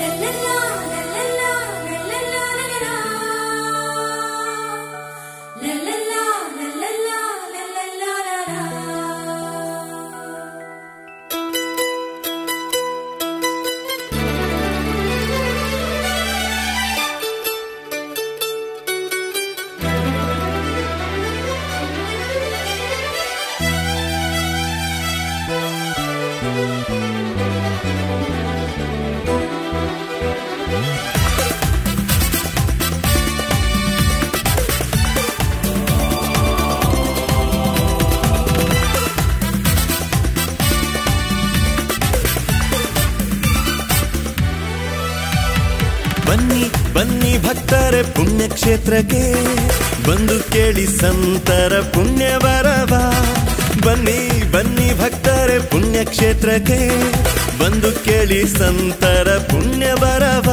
ಬನ್ನಿ ಭಕ್ತರ ಪುಣ್ಯಕ್ಷೇತ್ರಕ್ಕೆ ಬಂದು ಕೇಳಿ ಸಂತರ ಪುಣ್ಯ ಬರವ. ಬನ್ನಿ ಬನ್ನಿ ಭಕ್ತರ ಪುಣ್ಯಕ್ಷೇತ್ರಕ್ಕೆ ಬಂದು ಕೇಳಿ ಸಂತರ ಪುಣ್ಯ ಬರವ.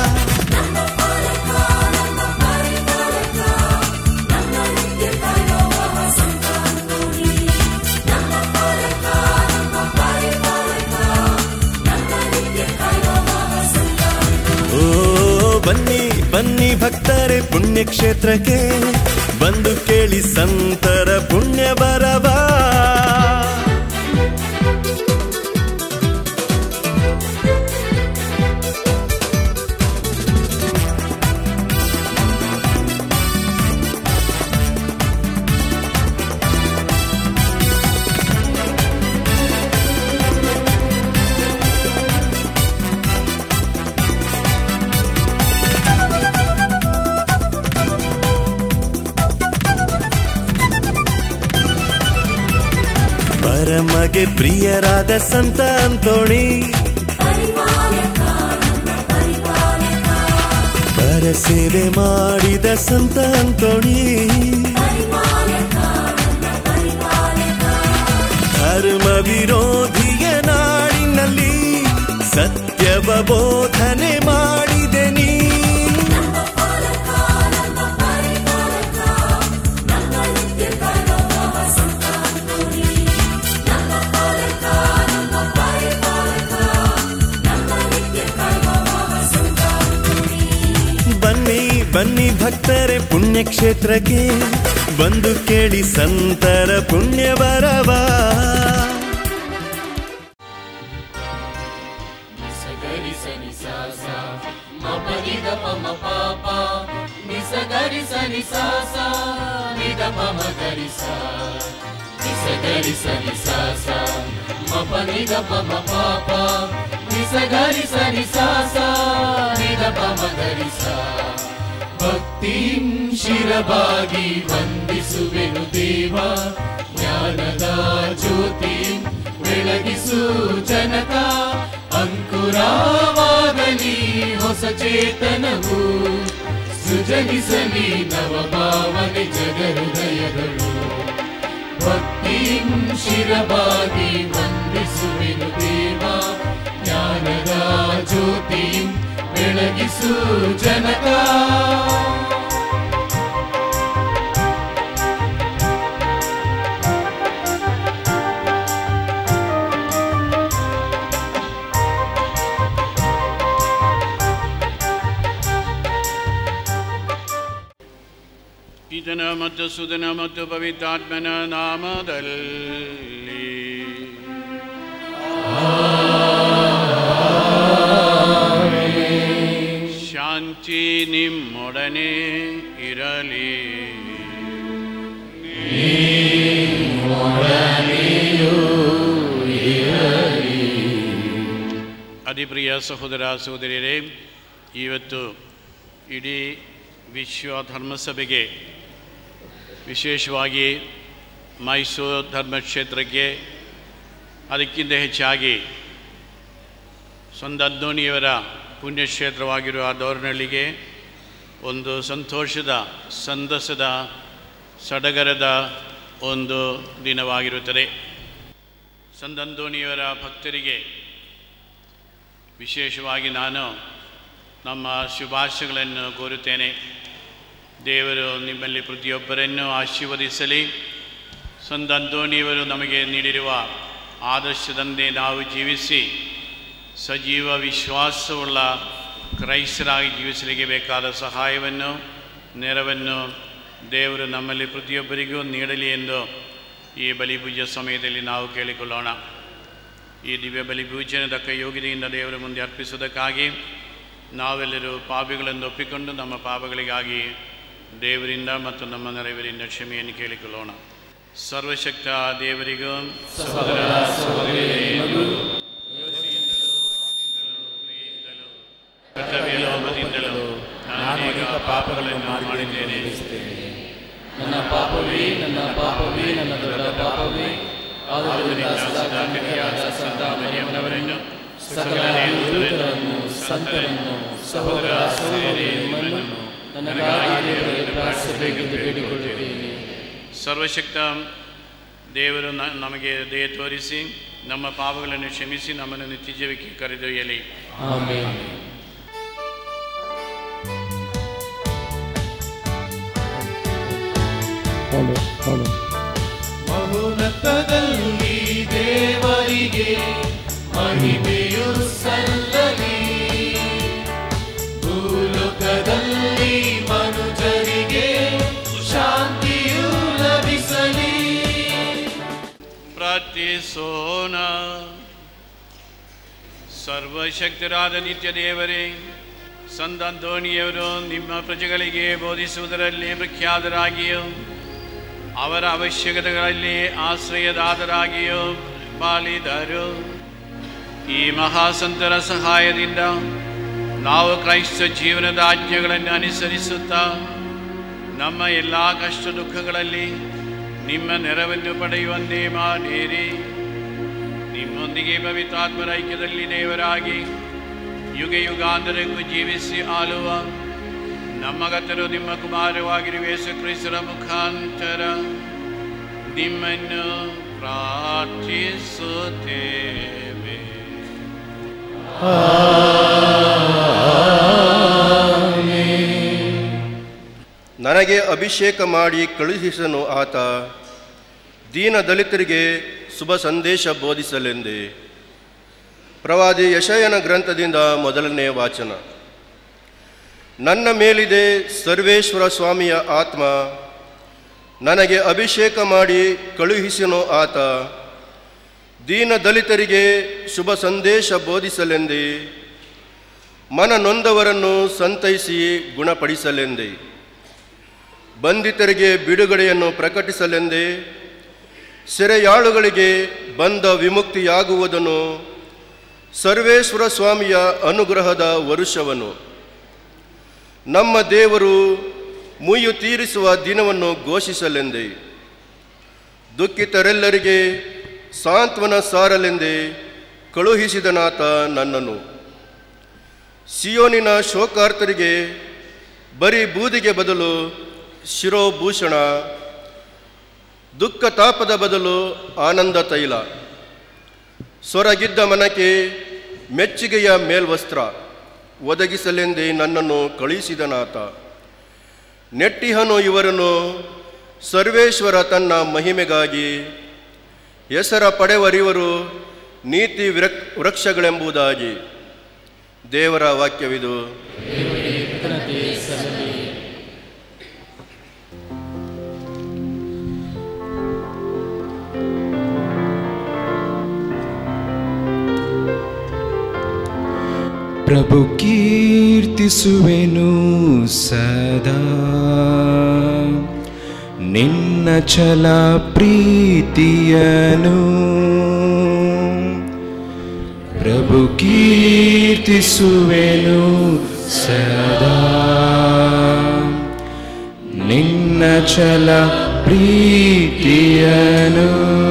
ಬನ್ನಿ ಬನ್ನಿ ಭಕ್ತರೇ ಪುಣ್ಯಕ್ಷೇತ್ರಕ್ಕೆ ಬಂದು ಕೇಳಿ ಸಂತರ ಪುಣ್ಯ ಬರವ. ಪರಮಗೆ ಪ್ರಿಯರಾದ ಸಂತ ಅಂತೋಣಿ, ಪರ ಸೇವೆ ಮಾಡಿದ ಸಂತ ಅಂತೋಣಿ, ಧರ್ಮ ವಿರೋಧಿಯ ನಾಡಿನಲ್ಲಿ ಸತ್ಯವ ಬೋಧನೆ ಮಾಡಿದೆ ನೀ. ಬನ್ನಿ ಭಕ್ತರೇ ಪುಣ್ಯಕ್ಷೇತ್ರಕ್ಕೆ ಬಂದು ಕೇಳಿ ಸಂತರ ಪುಣ್ಯ ಬರವ. ಭಕ್ತಿಂ ಶಿರಬಾಗಿ ವಂದಿಸುವೆನು ದೇವ, ಜ್ಞಾನದ ಜ್ಯೋತಿಂ ಬೆಳಗಿಸು ಜನಕ. ಅಂಕುರವಾಗಲಿ ಹೊಸ ಚೇತನವು, ಸೃಜನಿಸಲಿ ನವ ಭಾವನೆ ಜಗಹೃದಯಗಳು. ಭಕ್ತಿಂ ಶಿರಬಾಗಿ ವಂದಿಸುವೆನು ದೇವ, ಜ್ಞಾನದ ಜ್ಯೋತಿಂ ಬೆಳಗಿಸು ಜನಕ. ಪಿತನ ಮತ್ತು ಸುತನ ಮತ್ತು ಪವಿತ್ರಾತ್ಮನ ನಾಮದಲ್ಲಿ ಶಾಂತಿ ನಿಮ್ಮೊಡನೆ ಇರಲಿ. ಅತಿಪ್ರಿಯ ಸಹೋದರ ಸಹೋದರಿಯರೇ, ಇವತ್ತು ಇಡೀ ವಿಶ್ವ ಧರ್ಮಸಭೆಗೆ, ವಿಶೇಷವಾಗಿ ಮೈಸೂರು ಧರ್ಮಕ್ಷೇತ್ರಕ್ಕೆ, ಅದಕ್ಕಿಂತ ಹೆಚ್ಚಾಗಿ ಸಂತ ಅಂತೋಣಿಯವರ ಪುಣ್ಯಕ್ಷೇತ್ರವಾಗಿರುವ ದೋರ್ನಹಳ್ಳಿಗೆ ಒಂದು ಸಂತೋಷದ, ಸಂತಸದ, ಸಡಗರದ ಒಂದು ದಿನವಾಗಿರುತ್ತದೆ. ಸಂತ ಅಂತೋಣಿಯವರ ಭಕ್ತರಿಗೆ ವಿಶೇಷವಾಗಿ ನಾನು ನಮ್ಮ ಶುಭಾಶಯಗಳನ್ನು ಕೋರುತ್ತೇನೆ. ದೇವರು ನಿಮ್ಮಲ್ಲಿ ಪ್ರತಿಯೊಬ್ಬರನ್ನು ಆಶೀರ್ವದಿಸಲಿ. ಸಂತ ಅಂತೋಣಿಯವರು ನಮಗೆ ನೀಡಿರುವ ಆದರ್ಶದಂತೆ ನಾವು ಜೀವಿಸಿ ಸಜೀವ ವಿಶ್ವಾಸವುಳ್ಳ ಕ್ರೈಸ್ತರಾಗಿ ಜೀವಿಸಲಿಕ್ಕೆ ಬೇಕಾದ ಸಹಾಯವನ್ನು ನೆರವನ್ನು ದೇವರು ನಮ್ಮಲ್ಲಿ ಪ್ರತಿಯೊಬ್ಬರಿಗೂ ನೀಡಲಿ ಎಂದು ಈ ಬಲಿಪೂಜೆ ಸಮಯದಲ್ಲಿ ನಾವು ಕೇಳಿಕೊಳ್ಳೋಣ. ಈ ದಿವ್ಯ ಬಲಿಪೂಜೆಯನ್ನು ತಕ್ಕ ಯೋಗ್ಯತೆಯಿಂದ ದೇವರ ಮುಂದೆ ಅರ್ಪಿಸುವುದಕ್ಕಾಗಿ ನಾವೆಲ್ಲರೂ ಪಾಪಿಗಳನ್ನು ಒಪ್ಪಿಕೊಂಡು ನಮ್ಮ ಪಾಪಗಳಿಗಾಗಿ ದೇವರಿಂದ ಮತ್ತು ನಮ್ಮ ನೆರವಿನಿಂದ ಕ್ಷಮೆಯನ್ನು ಕೇಳಿಕೊಳ್ಳೋಣ. ಸರ್ವಶಕ್ತ ದೇವರಿಗೂ ಸಹೋದರ ಸಹೋದರಿಯರಿಗೂ ಕರ್ತವ್ಯಲೋಭದಿಂದಲೂ ನಾನು ಅನೇಕ ಪಾಪಗಳನ್ನು ಮಾಡಿದ್ದೇನೆ. ನನ್ನ ಪಾಪವೇ ನನ್ನ ದೊಡ್ಡ ಪಾಪವೇ. ಆದ್ದರಿಂದ ಸದಾಕಾಲಿಕವಾದ ಸಂತ ಮರಿಯಮ್ಮನವರನ್ನು ಸಕಲ ದೇವದೂತರನ್ನು ಸಂತರನ್ನು ಸಹೋದರ ಸಹೋದರಿಯರನ್ನು ನನಗಾಗಿ ದೇವರಲ್ಲಿ ಪ್ರಾರ್ಥಿಸಬೇಕೆಂದು ಬೇಡಿಕೊಳ್ಳುತ್ತೇನೆ. ಸರ್ವಶಕ್ತ ದೇವರು ನಮಗೆ ದಯೆ ತೋರಿಸಿ ನಮ್ಮ ಪಾಪಗಳನ್ನು ಕ್ಷಮಿಸಿ ನಮ್ಮನ್ನು ನಿತ್ಯ ಜೀವಕ್ಕೆ ಕರೆದೊಯ್ಯಲಿ. ಆಮೆನ್. ಮಹೋನ್ನತದಲ್ಲಿ ದೇವರಿಗೆ ಮಹಿಮೆಯು ಸಲ್ಲಲಿ, ಭೂಲೋಕದಲ್ಲಿ ಮನುಜರಿಗೆ ಶಾಂತಿಯು ಲಭಿಸಲಿ. ಪ್ರಾರ್ಥಿಸೋಣ. ಸರ್ವಶಕ್ತರಾದ ನಿತ್ಯ ದೇವರೇ, ಸಂತ ಅಂತೋಣಿಯವರು ನಿಮ್ಮ ಪ್ರಜೆಗಳಿಗೆ ಬೋಧಿಸುವುದರಲ್ಲಿ ಪ್ರಖ್ಯಾತರಾಗಿಯೂ ಅವರ ಅವಶ್ಯಕತೆಗಳಲ್ಲಿ ಆಶ್ರಯದಾತರಾಗಿಯೂ ಪಾಲಿದರು. ಈ ಮಹಾಸಂತರ ಸಹಾಯದಿಂದ ನಾವು ಕ್ರೈಸ್ತ ಜೀವನದ ಆಜ್ಞೆಗಳನ್ನು ಅನುಸರಿಸುತ್ತಾ ನಮ್ಮ ಎಲ್ಲ ಕಷ್ಟ ದುಃಖಗಳಲ್ಲಿ ನಿಮ್ಮ ನೆರವನ್ನು ಪಡೆಯುವಂತೆ ಮಾಡಿರಿ. ನಿಮ್ಮೊಂದಿಗೆ ಪವಿತ್ರಾತ್ಮರ ಐಕ್ಯದಲ್ಲಿ ದೇವರಾಗಿ ಯುಗ ಯುಗಾಂತರಕ್ಕೂ ಜೀವಿಸಿ ಆಳುವ ನಮ್ಮ ಕರ್ತರು ನಿಮ್ಮ ಕುಮಾರವಾಗಿರುವ ಯೇಸು ಕ್ರಿಸ್ತರ ಮುಖಾಂತರ ನಿಮ್ಮನ್ನು ಪ್ರಾರ್ಥಿಸುತ್ತೇವೆ. ನನಗೆ ಅಭಿಷೇಕ ಮಾಡಿ ಕಳುಹಿಸನು ಆತ, ದೀನ ದಲಿತರಿಗೆ ಶುಭ ಸಂದೇಶ ಬೋಧಿಸಲೆಂದೇ. ಪ್ರವಾದಿ ಯೆಶಾಯನ ಗ್ರಂಥದಿಂದ ಮೊದಲನೇ ವಾಚನ. ನನ್ನ ಮೇಲಿದೆ ಸರ್ವೇಶ್ವರ ಸ್ವಾಮಿಯ ಆತ್ಮ, ನನಗೆ ಅಭಿಷೇಕ ಮಾಡಿ ಕಳುಹಿಸನು ಆತ, ದೀನ ದಲಿತರಿಗೆ ಶುಭ ಸಂದೇಶ ಬೋಧಿಸಲೆಂದೇ, ಮನ ನೊಂದವರನ್ನು ಸಂತೈಸಿ ಗುಣಪಡಿಸಲೆಂದೇ, ಬಂಧಿತರಿಗೆ ಬಿಡುಗಡೆಯನ್ನು ಪ್ರಕಟಿಸಲೆಂದೇ, ಸೆರೆಯಾಳುಗಳಿಗೆ ಬಂದ ವಿಮುಕ್ತಿಯಾಗುವುದನ್ನು, ಸರ್ವೇಶ್ವರ ಸ್ವಾಮಿಯ ಅನುಗ್ರಹದ ವರುಷವನ್ನು, ನಮ್ಮ ದೇವರು ಮುಯ್ಯು ತೀರಿಸುವ ದಿನವನ್ನು ಘೋಷಿಸಲೆಂದೇ, ದುಃಖಿತರೆಲ್ಲರಿಗೆ ಸಾಂತ್ವನ ಸಾರಲೆಂದೇ ಕಳುಹಿಸಿದನಾತ ನನ್ನನ್ನು. ಸಿಯೋನಿನ ಶೋಕಾರ್ತರಿಗೆ ಬರೀ ಬೂದಿಗೆ ಬದಲು ಶಿರೋಭೂಷಣ, ದುಃಖ ತಾಪದ ಬದಲು ಆನಂದ ತೈಲ, ಸೊರಗಿದ್ದ ಮನಕ್ಕೆ ಮೆಚ್ಚುಗೆಯ ಮೇಲ್ವಸ್ತ್ರ ಒದಗಿಸಲೆಂದೇ ನನ್ನನ್ನು ಕಳುಹಿಸಿದನಾತ. ನೆಟ್ಟಿಹನು ಇವರನ್ನು ಸರ್ವೇಶ್ವರ ತನ್ನ ಮಹಿಮೆಗಾಗಿ, ಹೆಸರ ಪಡೆವರಿವರು ನೀತಿ ವೃಕ್ಷಗಳೆಂಬುದಾಗಿ. ದೇವರ ವಾಕ್ಯವಿದು. ಪ್ರಭು ಕೀರ್ತಿಸುವೆನು ಸದಾ, ನಿನ್ನ ಛಲ ಪ್ರೀತಿಯನು. ಪ್ರಭು ಕೀರ್ತಿಸುವೆನು ಸದಾ, ನಿನ್ನ ಛಲ ಪ್ರೀತಿಯನು.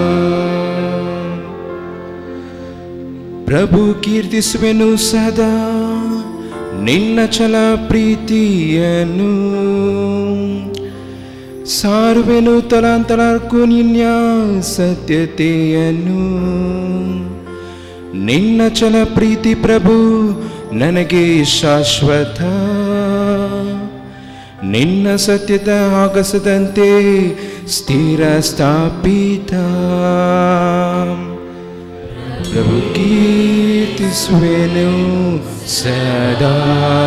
ಪ್ರಭು ಕೀರ್ತಿಸುವೆನು ಸದಾ, ನಿನ್ನ ಛಲ ಪ್ರೀತಿಯನು. ಸಾರುವೆನು ತಲಾಂತರಕ್ಕೂ ನಿನ್ನ ಸತ್ಯತೆಯನ್ನು. ನಿನ್ನ ಛಲ ಪ್ರೀತಿ ಪ್ರಭು ನನಗೆ ಶಾಶ್ವತ. ನಿನ್ನ ಸತ್ಯದ ಆಗಸದಂತೆ ಸ್ಥಿರ ಸ್ಥಾಪಿತ. ಪ್ರಭು ಕೀರ್ತಿಸುವೆನು ಸದಾ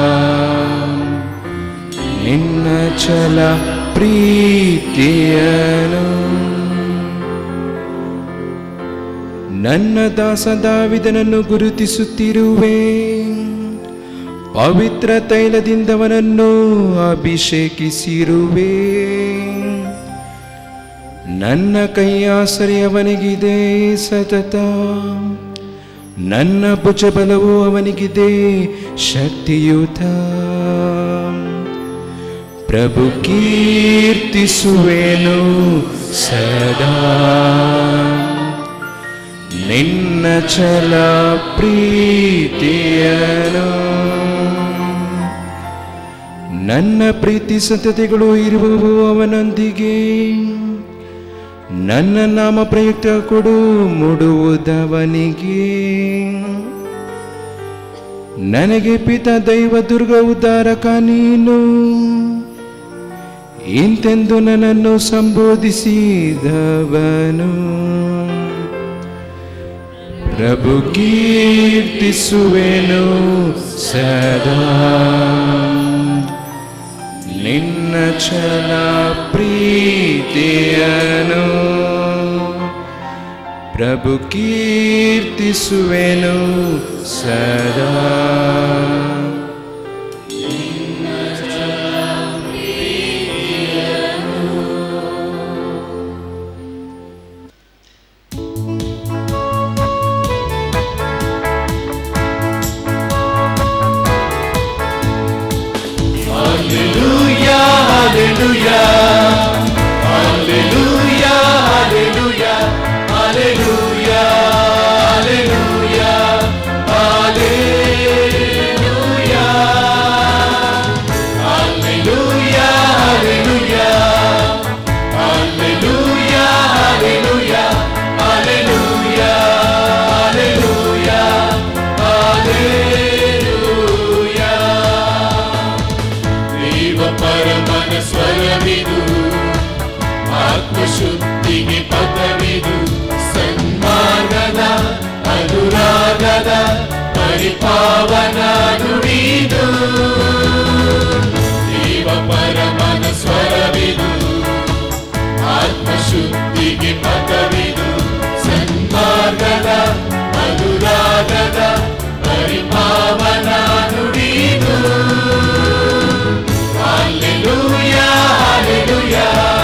ನಿನ್ನ ಛಲ ಪ್ರೀತಿಯನು ನನ್ನ ದಾಸ ದಾವಿದನನ್ನು ಗುರುತಿಸುತ್ತಿರುವೆ, ಪವಿತ್ರ ತೈಲದಿಂದವನನ್ನು ಅಭಿಷೇಕಿಸಿರುವೆ. ನನ್ನ ಕೈಯಾಸರೆ ಅವನಿಗಿದೆ ಸತತ, ನನ್ನ ಭುಜಬಲವು ಅವನಿಗಿದೆ ಶಕ್ತಿಯುತ. ಪ್ರಭು ಕೀರ್ತಿಸುವೆನು ಸದಾ ನಿನ್ನ ಛಲ ಪ್ರೀತಿಯನು. ನನ್ನ ಪ್ರೀತಿ ಸತತೆಗಳು ಇರುವವು ಅವನೊಂದಿಗೆ, ನನ್ನ ನಾಮ ಪ್ರಯುಕ್ತ ಕೊಡು ಮುಡುವುದವನಿಗೆ. ನನಗೆ ಪಿತ ದೈವ ದುರ್ಗ ಉದ್ಧಾರಕ ನೀನು, ಇಂತೆಂದು ನನ್ನನ್ನು ಸಂಬೋಧಿಸಿದವನು. ಪ್ರಭು ಕೀರ್ತಿಸುವೆನು ಸದಾ ನಿನ್ನ ಛಲ ಪ್ರೀತಿಯನು. ಪ್ರಭು ಕೀರ್ತಿಸುವೆನು ಸದಾ. ಶುದ್ಧಿಗೆ ಪದವಿದು, ಸನ್ಮಾನದ ಅನುರಾಗದ ಪರಿಪಾವನ ನುಡಿದು. ದೇವ ಪರಮನ ಸ್ವರವಿದು, ಆತ್ಮಶುದ್ಧಿಗೆ ಪದವಿದು, ಸನ್ಮಾನದ ಅನುರಾಗದ ಪರಿಪಾವನ ನುಡಿದು. ಹಲ್ಲೆಲೂಯಾ ಹಲ್ಲೆಲೂಯಾ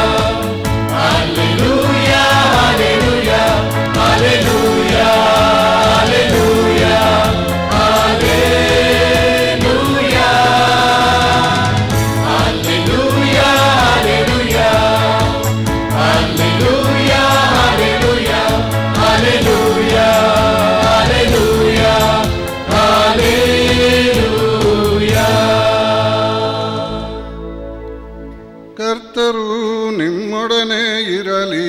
ಕರ್ತರು ನಿಮ್ಮೊಡನೆ ಇರಲಿ.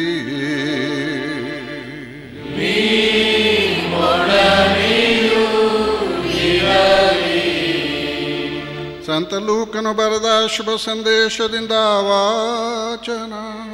ಸಂತ ಲೂಕನು ಬರೆದ ಶುಭ ಸಂದೇಶದಿಂದ ವಾಚನ.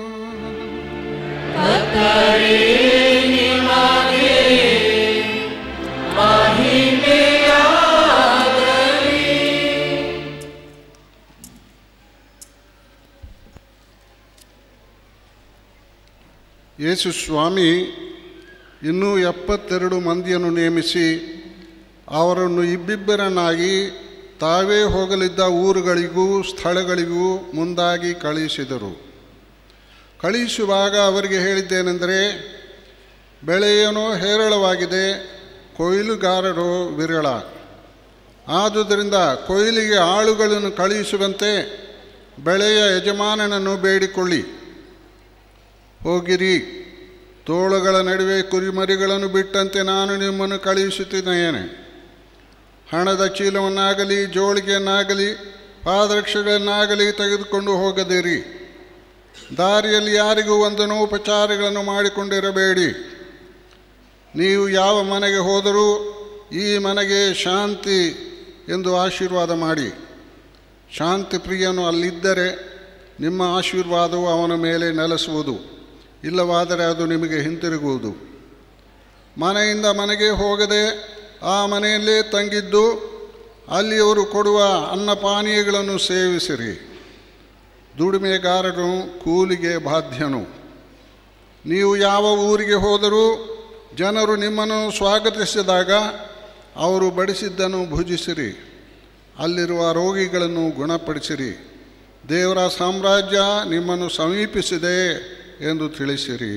ಯೇಸು ಸ್ವಾಮಿ ಇನ್ನೂ 72 ಮಂದಿಯನ್ನು ನೇಮಿಸಿ ಅವರನ್ನು ಇಬ್ಬಿಬ್ಬರನ್ನಾಗಿ ತಾವೇ ಹೋಗಲಿದ್ದ ಊರುಗಳಿಗೂ ಸ್ಥಳಗಳಿಗೂ ಮುಂದಾಗಿ ಕಳುಹಿಸಿದರು. ಕಳುಹಿಸುವಾಗ ಅವರಿಗೆ ಹೇಳಿದ್ದೇನೆಂದರೆ, ಬೆಳೆಯೇನೋ ಹೇರಳವಾಗಿದೆ, ಕೊಯ್ಲುಗಾರರು ವಿರಳ. ಆದುದರಿಂದ ಕೊಯ್ಲಿಗೆ ಆಳುಗಳನ್ನು ಕಳುಹಿಸುವಂತೆ ಬೆಳೆಯ ಯಜಮಾನನನ್ನು ಬೇಡಿಕೊಳ್ಳಿ. ಹೋಗಿರಿ, ತೋಳುಗಳ ನಡುವೆ ಕುರಿಮರಿಗಳನ್ನು ಬಿಟ್ಟಂತೆ ನಾನು ನಿಮ್ಮನ್ನು ಕಳುಹಿಸುತ್ತಿದ್ದೇನೆ. ಹಣದ ಚೀಲವನ್ನಾಗಲಿ ಜೋಳಿಗೆಯನ್ನಾಗಲಿ ಪಾದರಕ್ಷೆಗಳನ್ನಾಗಲಿ ತೆಗೆದುಕೊಂಡು ಹೋಗದಿರಿ. ದಾರಿಯಲ್ಲಿ ಯಾರಿಗೂ ವಂದನೋಪಚಾರಗಳನ್ನು ಮಾಡಿಕೊಂಡಿರಬೇಡಿ. ನೀವು ಯಾವ ಮನೆಗೆ ಹೋದರೂ ಈ ಮನೆಗೆ ಶಾಂತಿ ಎಂದು ಆಶೀರ್ವಾದ ಮಾಡಿ. ಶಾಂತಿ ಪ್ರಿಯನು ಅಲ್ಲಿದ್ದರೆ ನಿಮ್ಮ ಆಶೀರ್ವಾದವು ಅವನ ಮೇಲೆ ನೆಲೆಸುವುದು, ಇಲ್ಲವಾದರೆ ಅದು ನಿಮಗೆ ಹಿಂತಿರುಗುವುದು. ಮನೆಯಿಂದ ಮನೆಗೆ ಹೋಗದೆ ಆ ಮನೆಯಲ್ಲೇ ತಂಗಿದ್ದು ಅಲ್ಲಿಯವರು ಕೊಡುವ ಅನ್ನಪಾನೀಯಗಳನ್ನು ಸೇವಿಸಿರಿ. ದುಡಿಮೆಗಾರನು ಕೂಲಿಗೆ ಬಾಧ್ಯನು. ನೀವು ಯಾವ ಊರಿಗೆ ಹೋದರೂ ಜನರು ನಿಮ್ಮನ್ನು ಸ್ವಾಗತಿಸಿದಾಗ ಅವರು ಬಡಿಸಿದ್ದನ್ನು ಭುಜಿಸಿರಿ. ಅಲ್ಲಿರುವ ರೋಗಿಗಳನ್ನು ಗುಣಪಡಿಸಿರಿ. ದೇವರ ಸಾಮ್ರಾಜ್ಯ ನಿಮ್ಮನ್ನು ಸಮೀಪಿಸಿದೆ ಎಂದು ತಿಳಿಸಿರಿ.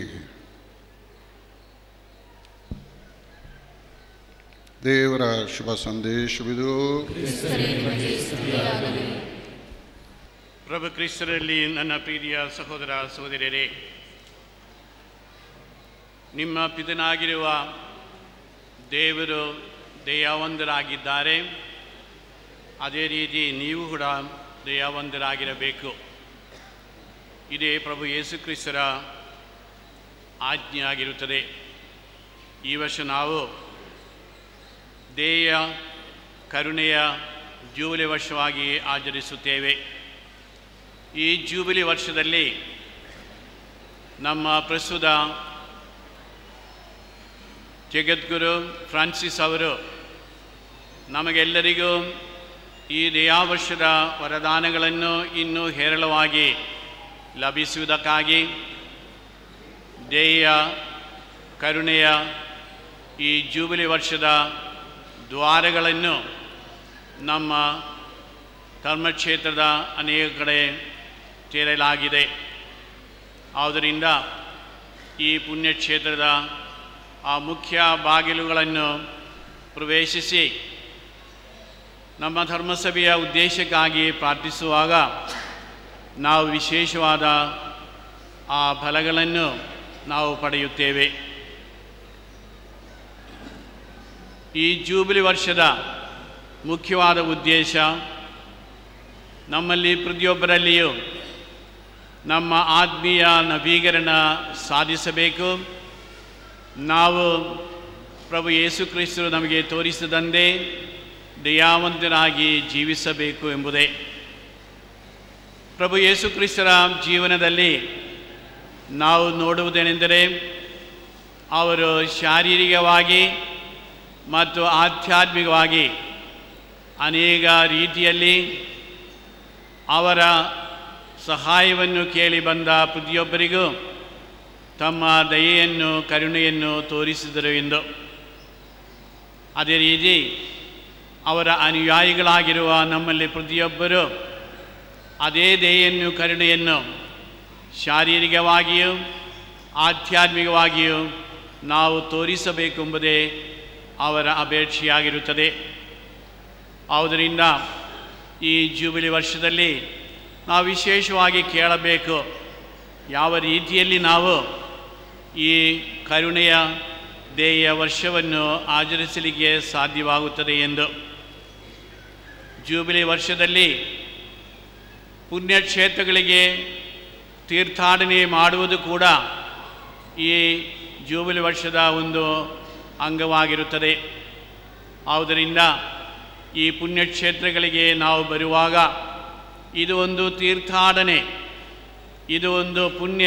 ದೇವರ ಶುಭ ಸಂದೇಶವಿದು. ಪ್ರಭು ಕ್ರಿಸ್ತರಲ್ಲಿ ನನ್ನ ಪ್ರೀತಿಯ ಸಹೋದರ ಸಹೋದರಿಯರೇ, ನಿಮ್ಮ ಪಿತನಾಗಿರುವ ದೇವರು ದಯಾವಂತರಾಗಿದ್ದಾರೆ. ಅದೇ ರೀತಿ ನೀವು ಕೂಡ ದಯಾವಂತರಾಗಿರಬೇಕು. ಇದೇ ಪ್ರಭು ಯೇಸು ಕ್ರಿಸ್ತರ ಆಜ್ಞೆ ಆಗಿರುತ್ತದೆ. ಈ ವರ್ಷ ನಾವು ದೇಯ ಕರುಣೆಯ ಜೂಬಿಲಿ ವರ್ಷವಾಗಿ ಆಚರಿಸುತ್ತೇವೆ. ಈ ಜೂಬಿಲಿ ವರ್ಷದಲ್ಲಿ ನಮ್ಮ ಪ್ರಸ್ತುತ ಜಗದ್ಗುರು ಫ್ರಾನ್ಸಿಸ್ ಅವರು ನಮಗೆಲ್ಲರಿಗೂ ಈ ದಯಾವರ್ಷದ ವರದಾನಗಳನ್ನು ಇನ್ನೂ ಹೇರಳವಾಗಿ ಲಭಿಸುವುದಕ್ಕಾಗಿ ದೇಯ ಕರುಣೆಯ ಈ ಜೂಬಿಲಿ ವರ್ಷದ ದ್ವಾರಗಳನ್ನು ನಮ್ಮ ಧರ್ಮಕ್ಷೇತ್ರದ ಅನೇಕ ಕಡೆ ತೆರೆಯಲಾಗಿದೆ. ಆದ್ದರಿಂದ ಈ ಪುಣ್ಯಕ್ಷೇತ್ರದ ಆ ಮುಖ್ಯ ಬಾಗಿಲುಗಳನ್ನು ಪ್ರವೇಶಿಸಿ ನಮ್ಮ ಧರ್ಮಸಭೆಯ ಉದ್ದೇಶಕ್ಕಾಗಿ ಪ್ರಾರ್ಥಿಸುವಾಗ ನಾವು ವಿಶೇಷವಾದ ಆ ಫಲಗಳನ್ನು ನಾವು ಪಡೆಯುತ್ತೇವೆ. ಈ ಜೂಬಿಲಿ ವರ್ಷದ ಮುಖ್ಯವಾದ ಉದ್ದೇಶ ನಮ್ಮಲ್ಲಿ ಪ್ರತಿಯೊಬ್ಬರಲ್ಲಿಯೂ ನಮ್ಮ ಆತ್ಮೀಯ ನವೀಕರಣ ಸಾಧಿಸಬೇಕು. ನಾವು ಪ್ರಭು ಯೇಸು ಕ್ರಿಸ್ತರು ನಮಗೆ ತೋರಿಸಿದಂತೆ ದಯಾವಂತರಾಗಿ ಜೀವಿಸಬೇಕು ಎಂಬುದೇ. ಪ್ರಭು ಯೇಸು ಕ್ರಿಸ್ತರ ಜೀವನದಲ್ಲಿ ನಾವು ನೋಡುವುದೇನೆಂದರೆ, ಅವರು ಶಾರೀರಿಕವಾಗಿ ಮತ್ತು ಆಧ್ಯಾತ್ಮಿಕವಾಗಿ ಅನೇಕ ರೀತಿಯಲ್ಲಿ ಅವರ ಸಹಾಯವನ್ನು ಕೇಳಿ ಬಂದ ಪ್ರತಿಯೊಬ್ಬರಿಗೂ ತಮ್ಮ ದಯೆಯನ್ನು ಕರುಣೆಯನ್ನು ತೋರಿಸಿದರು ಎಂದು. ಅದೇ ರೀತಿ ಅವರ ಅನುಯಾಯಿಗಳಾಗಿರುವ ನಮ್ಮಲ್ಲಿ ಪ್ರತಿಯೊಬ್ಬರು ಅದೇ ದಯೆಯನ್ನು ಕರುಣೆಯನ್ನು ಶಾರೀರಿಕವಾಗಿಯೂ ಆಧ್ಯಾತ್ಮಿಕವಾಗಿಯೂ ನಾವು ತೋರಿಸಬೇಕೆಂಬುದೇ ಅವರ ಅಪೇಕ್ಷೆಯಾಗಿರುತ್ತದೆ. ಆದ್ದರಿಂದ ಈ ಜೂಬಿಲಿ ವರ್ಷದಲ್ಲಿ ನಾವು ವಿಶೇಷವಾಗಿ ಕೇಳಬೇಕು, ಯಾವ ರೀತಿಯಲ್ಲಿ ನಾವು ಈ ಕರುಣೆಯ ದೇಯ ವರ್ಷವನ್ನು ಆಚರಿಸಲಿಕ್ಕೆ ಸಾಧ್ಯವಾಗುತ್ತದೆ ಎಂದು. ಜೂಬಿಲಿ ವರ್ಷದಲ್ಲಿ ಪುಣ್ಯಕ್ಷೇತ್ರಗಳಿಗೆ ತೀರ್ಥಾಟನೆ ಮಾಡುವುದು ಕೂಡ ಈ ಜೂಬಿಲಿ ವರ್ಷದ ಒಂದು ಅಂಗವಾಗಿರುತ್ತದೆ. ಆದ್ದರಿಂದ ಈ ಪುಣ್ಯಕ್ಷೇತ್ರಗಳಿಗೆ ನಾವು ಬರುವಾಗ ಇದು ಒಂದು ತೀರ್ಥಾಟನೆ, ಇದು ಒಂದು ಪುಣ್ಯ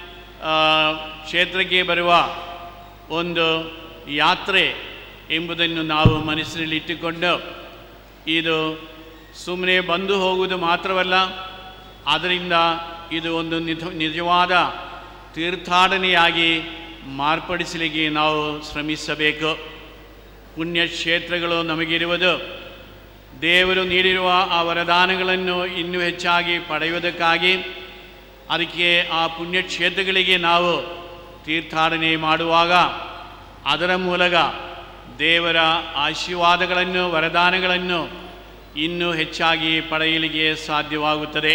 ಕ್ಷೇತ್ರಕ್ಕೆ ಬರುವ ಒಂದು ಯಾತ್ರೆ ಎಂಬುದನ್ನು ನಾವು ಮನಸ್ಸಿನಲ್ಲಿಟ್ಟುಕೊಂಡು, ಇದು ಸುಮ್ಮನೆ ಬಂದು ಹೋಗುವುದು ಮಾತ್ರವಲ್ಲ, ಅದರಿಂದ ಇದು ಒಂದು ನಿಜವಾದ ತೀರ್ಥಾಟನೆಯಾಗಿ ಮಾರ್ಪಡಿಸಲಿಕ್ಕೆ ನಾವು ಶ್ರಮಿಸಬೇಕು. ಪುಣ್ಯಕ್ಷೇತ್ರಗಳು ನಮಗಿರುವುದು ದೇವರು ನೀಡಿರುವ ಆ ವರದಾನಗಳನ್ನು ಇನ್ನೂ ಹೆಚ್ಚಾಗಿ ಪಡೆಯುವುದಕ್ಕಾಗಿ. ಅದಕ್ಕೆ ಆ ಪುಣ್ಯಕ್ಷೇತ್ರಗಳಿಗೆ ನಾವು ತೀರ್ಥಾಟನೆ ಮಾಡುವಾಗ ಅದರ ಮೂಲಕ ದೇವರ ಆಶೀರ್ವಾದಗಳನ್ನು ವರದಾನಗಳನ್ನು ಇನ್ನೂ ಹೆಚ್ಚಾಗಿ ಪಡೆಯಲಿಕ್ಕೆ ಸಾಧ್ಯವಾಗುತ್ತದೆ.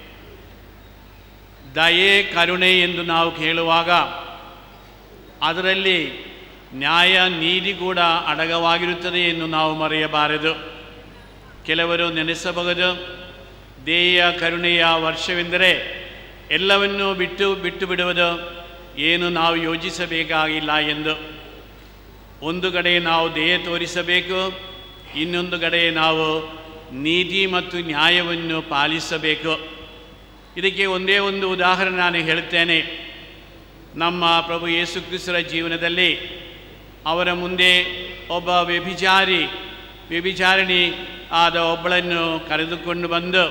ದಯೆ ಕರುಣೆ ಎಂದು ನಾವು ಹೇಳುವಾಗ ಅದರಲ್ಲಿ ನ್ಯಾಯ ನೀತಿ ಕೂಡ ಅಡಗವಾಗಿರುತ್ತದೆ ಎಂದು ನಾವು ಮರೆಯಬಾರದು. ಕೆಲವರು ನೆನೆಸಬಹುದು, ದೇಯ ಕರುಣೆಯ ವರ್ಷವೆಂದರೆ ಎಲ್ಲವನ್ನೂ ಬಿಟ್ಟು ಬಿಡುವುದು, ಏನು ನಾವು ಯೋಚಿಸಬೇಕಾಗಿಲ್ಲ ಎಂದು. ಒಂದು ಕಡೆ ನಾವು ದಯೆ ತೋರಿಸಬೇಕು, ಇನ್ನೊಂದು ಕಡೆ ನಾವು ನೀತಿ ಮತ್ತು ನ್ಯಾಯವನ್ನು ಪಾಲಿಸಬೇಕು. ಇದಕ್ಕೆ ಒಂದೇ ಒಂದು ಉದಾಹರಣೆ ನಾನು ಹೇಳುತ್ತೇನೆ. ನಮ್ಮ ಪ್ರಭು ಯೇಸು ಕ್ರಿಸ್ತರ ಜೀವನದಲ್ಲಿ ಅವರ ಮುಂದೆ ಒಬ್ಬ ವ್ಯಭಿಚಾರಿಣಿ ಆದ ಒಬ್ಬಳನ್ನು ಕರೆದುಕೊಂಡು ಬಂದು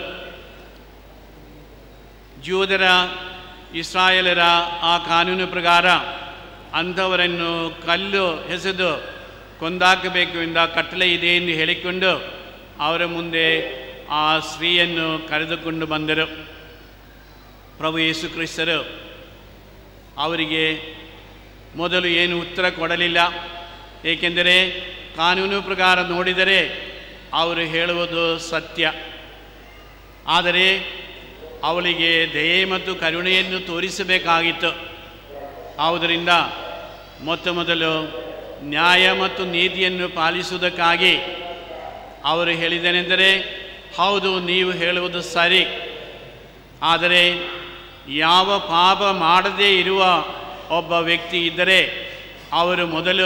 ಜೂದರ ಇಸ್ರಾಯೇಲರ ಆ ಕಾನೂನು ಪ್ರಕಾರ ಅಂಥವರನ್ನು ಕಲ್ಲು ಎಸೆದು ಕೊಂದಾಕಬೇಕು ಎಂದ ಕಟ್ಟಳೆ ಇದೆ ಎಂದು ಹೇಳಿಕೊಂಡು ಅವರ ಮುಂದೆ ಆ ಸ್ತ್ರೀಯನ್ನು ಕರೆದುಕೊಂಡು ಬಂದರು. ಪ್ರಭು ಯೇಸು ಕ್ರಿಸ್ತರು ಅವರಿಗೆ ಮೊದಲು ಏನು ಉತ್ತರ ಕೊಡಲಿಲ್ಲ. ಏಕೆಂದರೆ ಕಾನೂನು ಪ್ರಕಾರ ನೋಡಿದರೆ ಅವರು ಹೇಳುವುದು ಸತ್ಯ. ಆದರೆ ಅವಳಿಗೆ ದಯೆ ಮತ್ತು ಕರುಣೆಯನ್ನು ತೋರಿಸಬೇಕಾಗಿತ್ತು. ಆದುದರಿಂದ ಮೊದಲು ನ್ಯಾಯ ಮತ್ತು ನೀತಿಯನ್ನು ಪಾಲಿಸುವುದಕ್ಕಾಗಿ ಅವರು ಹೇಳಿದನೆಂದರೆ, ಹೌದು, ನೀವು ಹೇಳುವುದು ಸರಿ, ಆದರೆ ಯಾವ ಪಾಪ ಮಾಡದೇ ಇರುವ ಒಬ್ಬ ವ್ಯಕ್ತಿ ಇದ್ದರೆ ಅವರು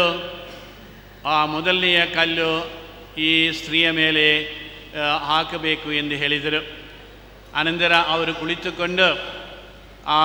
ಮೊದಲನೆಯ ಕಲ್ಲು ಈ ಸ್ತ್ರೀಯ ಮೇಲೆ ಹಾಕಬೇಕು ಎಂದು ಹೇಳಿದರು. ಅನಂತರ ಅವರು ಕುಳಿತುಕೊಂಡು ಆ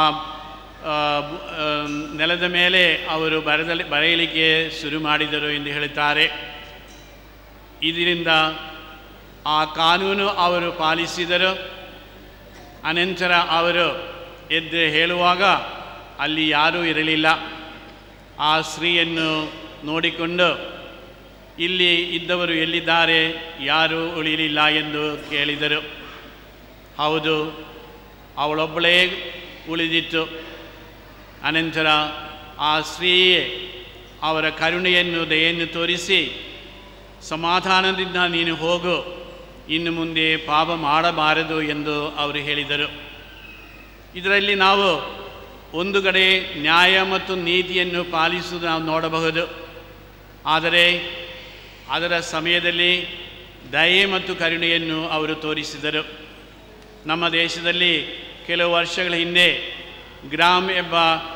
ನೆಲದ ಮೇಲೆ ಅವರು ಬರೆಯಲಿಕ್ಕೆ ಶುರು ಮಾಡಿದರು ಎಂದು ಹೇಳುತ್ತಾರೆ. ಇದರಿಂದ ಆ ಕಾನೂನು ಅವರು ಪಾಲಿಸಿದರು. ಅನಂತರ ಅವರು ಎದ್ದು ಹೇಳುವಾಗ ಅಲ್ಲಿ ಯಾರೂ ಇರಲಿಲ್ಲ. ಆ ಸ್ತ್ರೀಯನ್ನು ನೋಡಿಕೊಂಡು ಇಲ್ಲಿ ಇದ್ದವರು ಎಲ್ಲಿದ್ದಾರೆ, ಯಾರೂ ಉಳಿಯಲಿಲ್ಲ ಎಂದು ಕೇಳಿದರು. ಹೌದು, ಅವಳೊಬ್ಬಳೇ ಉಳಿದಿತ್ತು. ಅನಂತರ ಆ ಸ್ತ್ರೀಯೇ ಅವರ ಕರುಣೆಯನ್ನು ದಯೆಯನ್ನು ತೋರಿಸಿ, ಸಮಾಧಾನದಿಂದ ನೀನು ಹೋಗು, ಇನ್ನು ಮುಂದೆ ಪಾಪ ಮಾಡಬಾರದು ಎಂದು ಅವರು ಹೇಳಿದರು. ಇದರಲ್ಲಿ ನಾವು ಒಂದು ಕಡೆ ನ್ಯಾಯ ಮತ್ತು ನೀತಿಯನ್ನು ಪಾಲಿಸುವುದು ನಾವು ನೋಡಬಹುದು. ಆದರೆ ಅದರ ಸಮಯದಲ್ಲಿ ದಯೆ ಮತ್ತು ಕರುಣೆಯನ್ನು ಅವರು ತೋರಿಸಿದರು. ನಮ್ಮ ದೇಶದಲ್ಲಿ ಕೆಲವು ವರ್ಷಗಳ ಹಿಂದೆ ಗ್ರಾಮ್ ಎಂಬ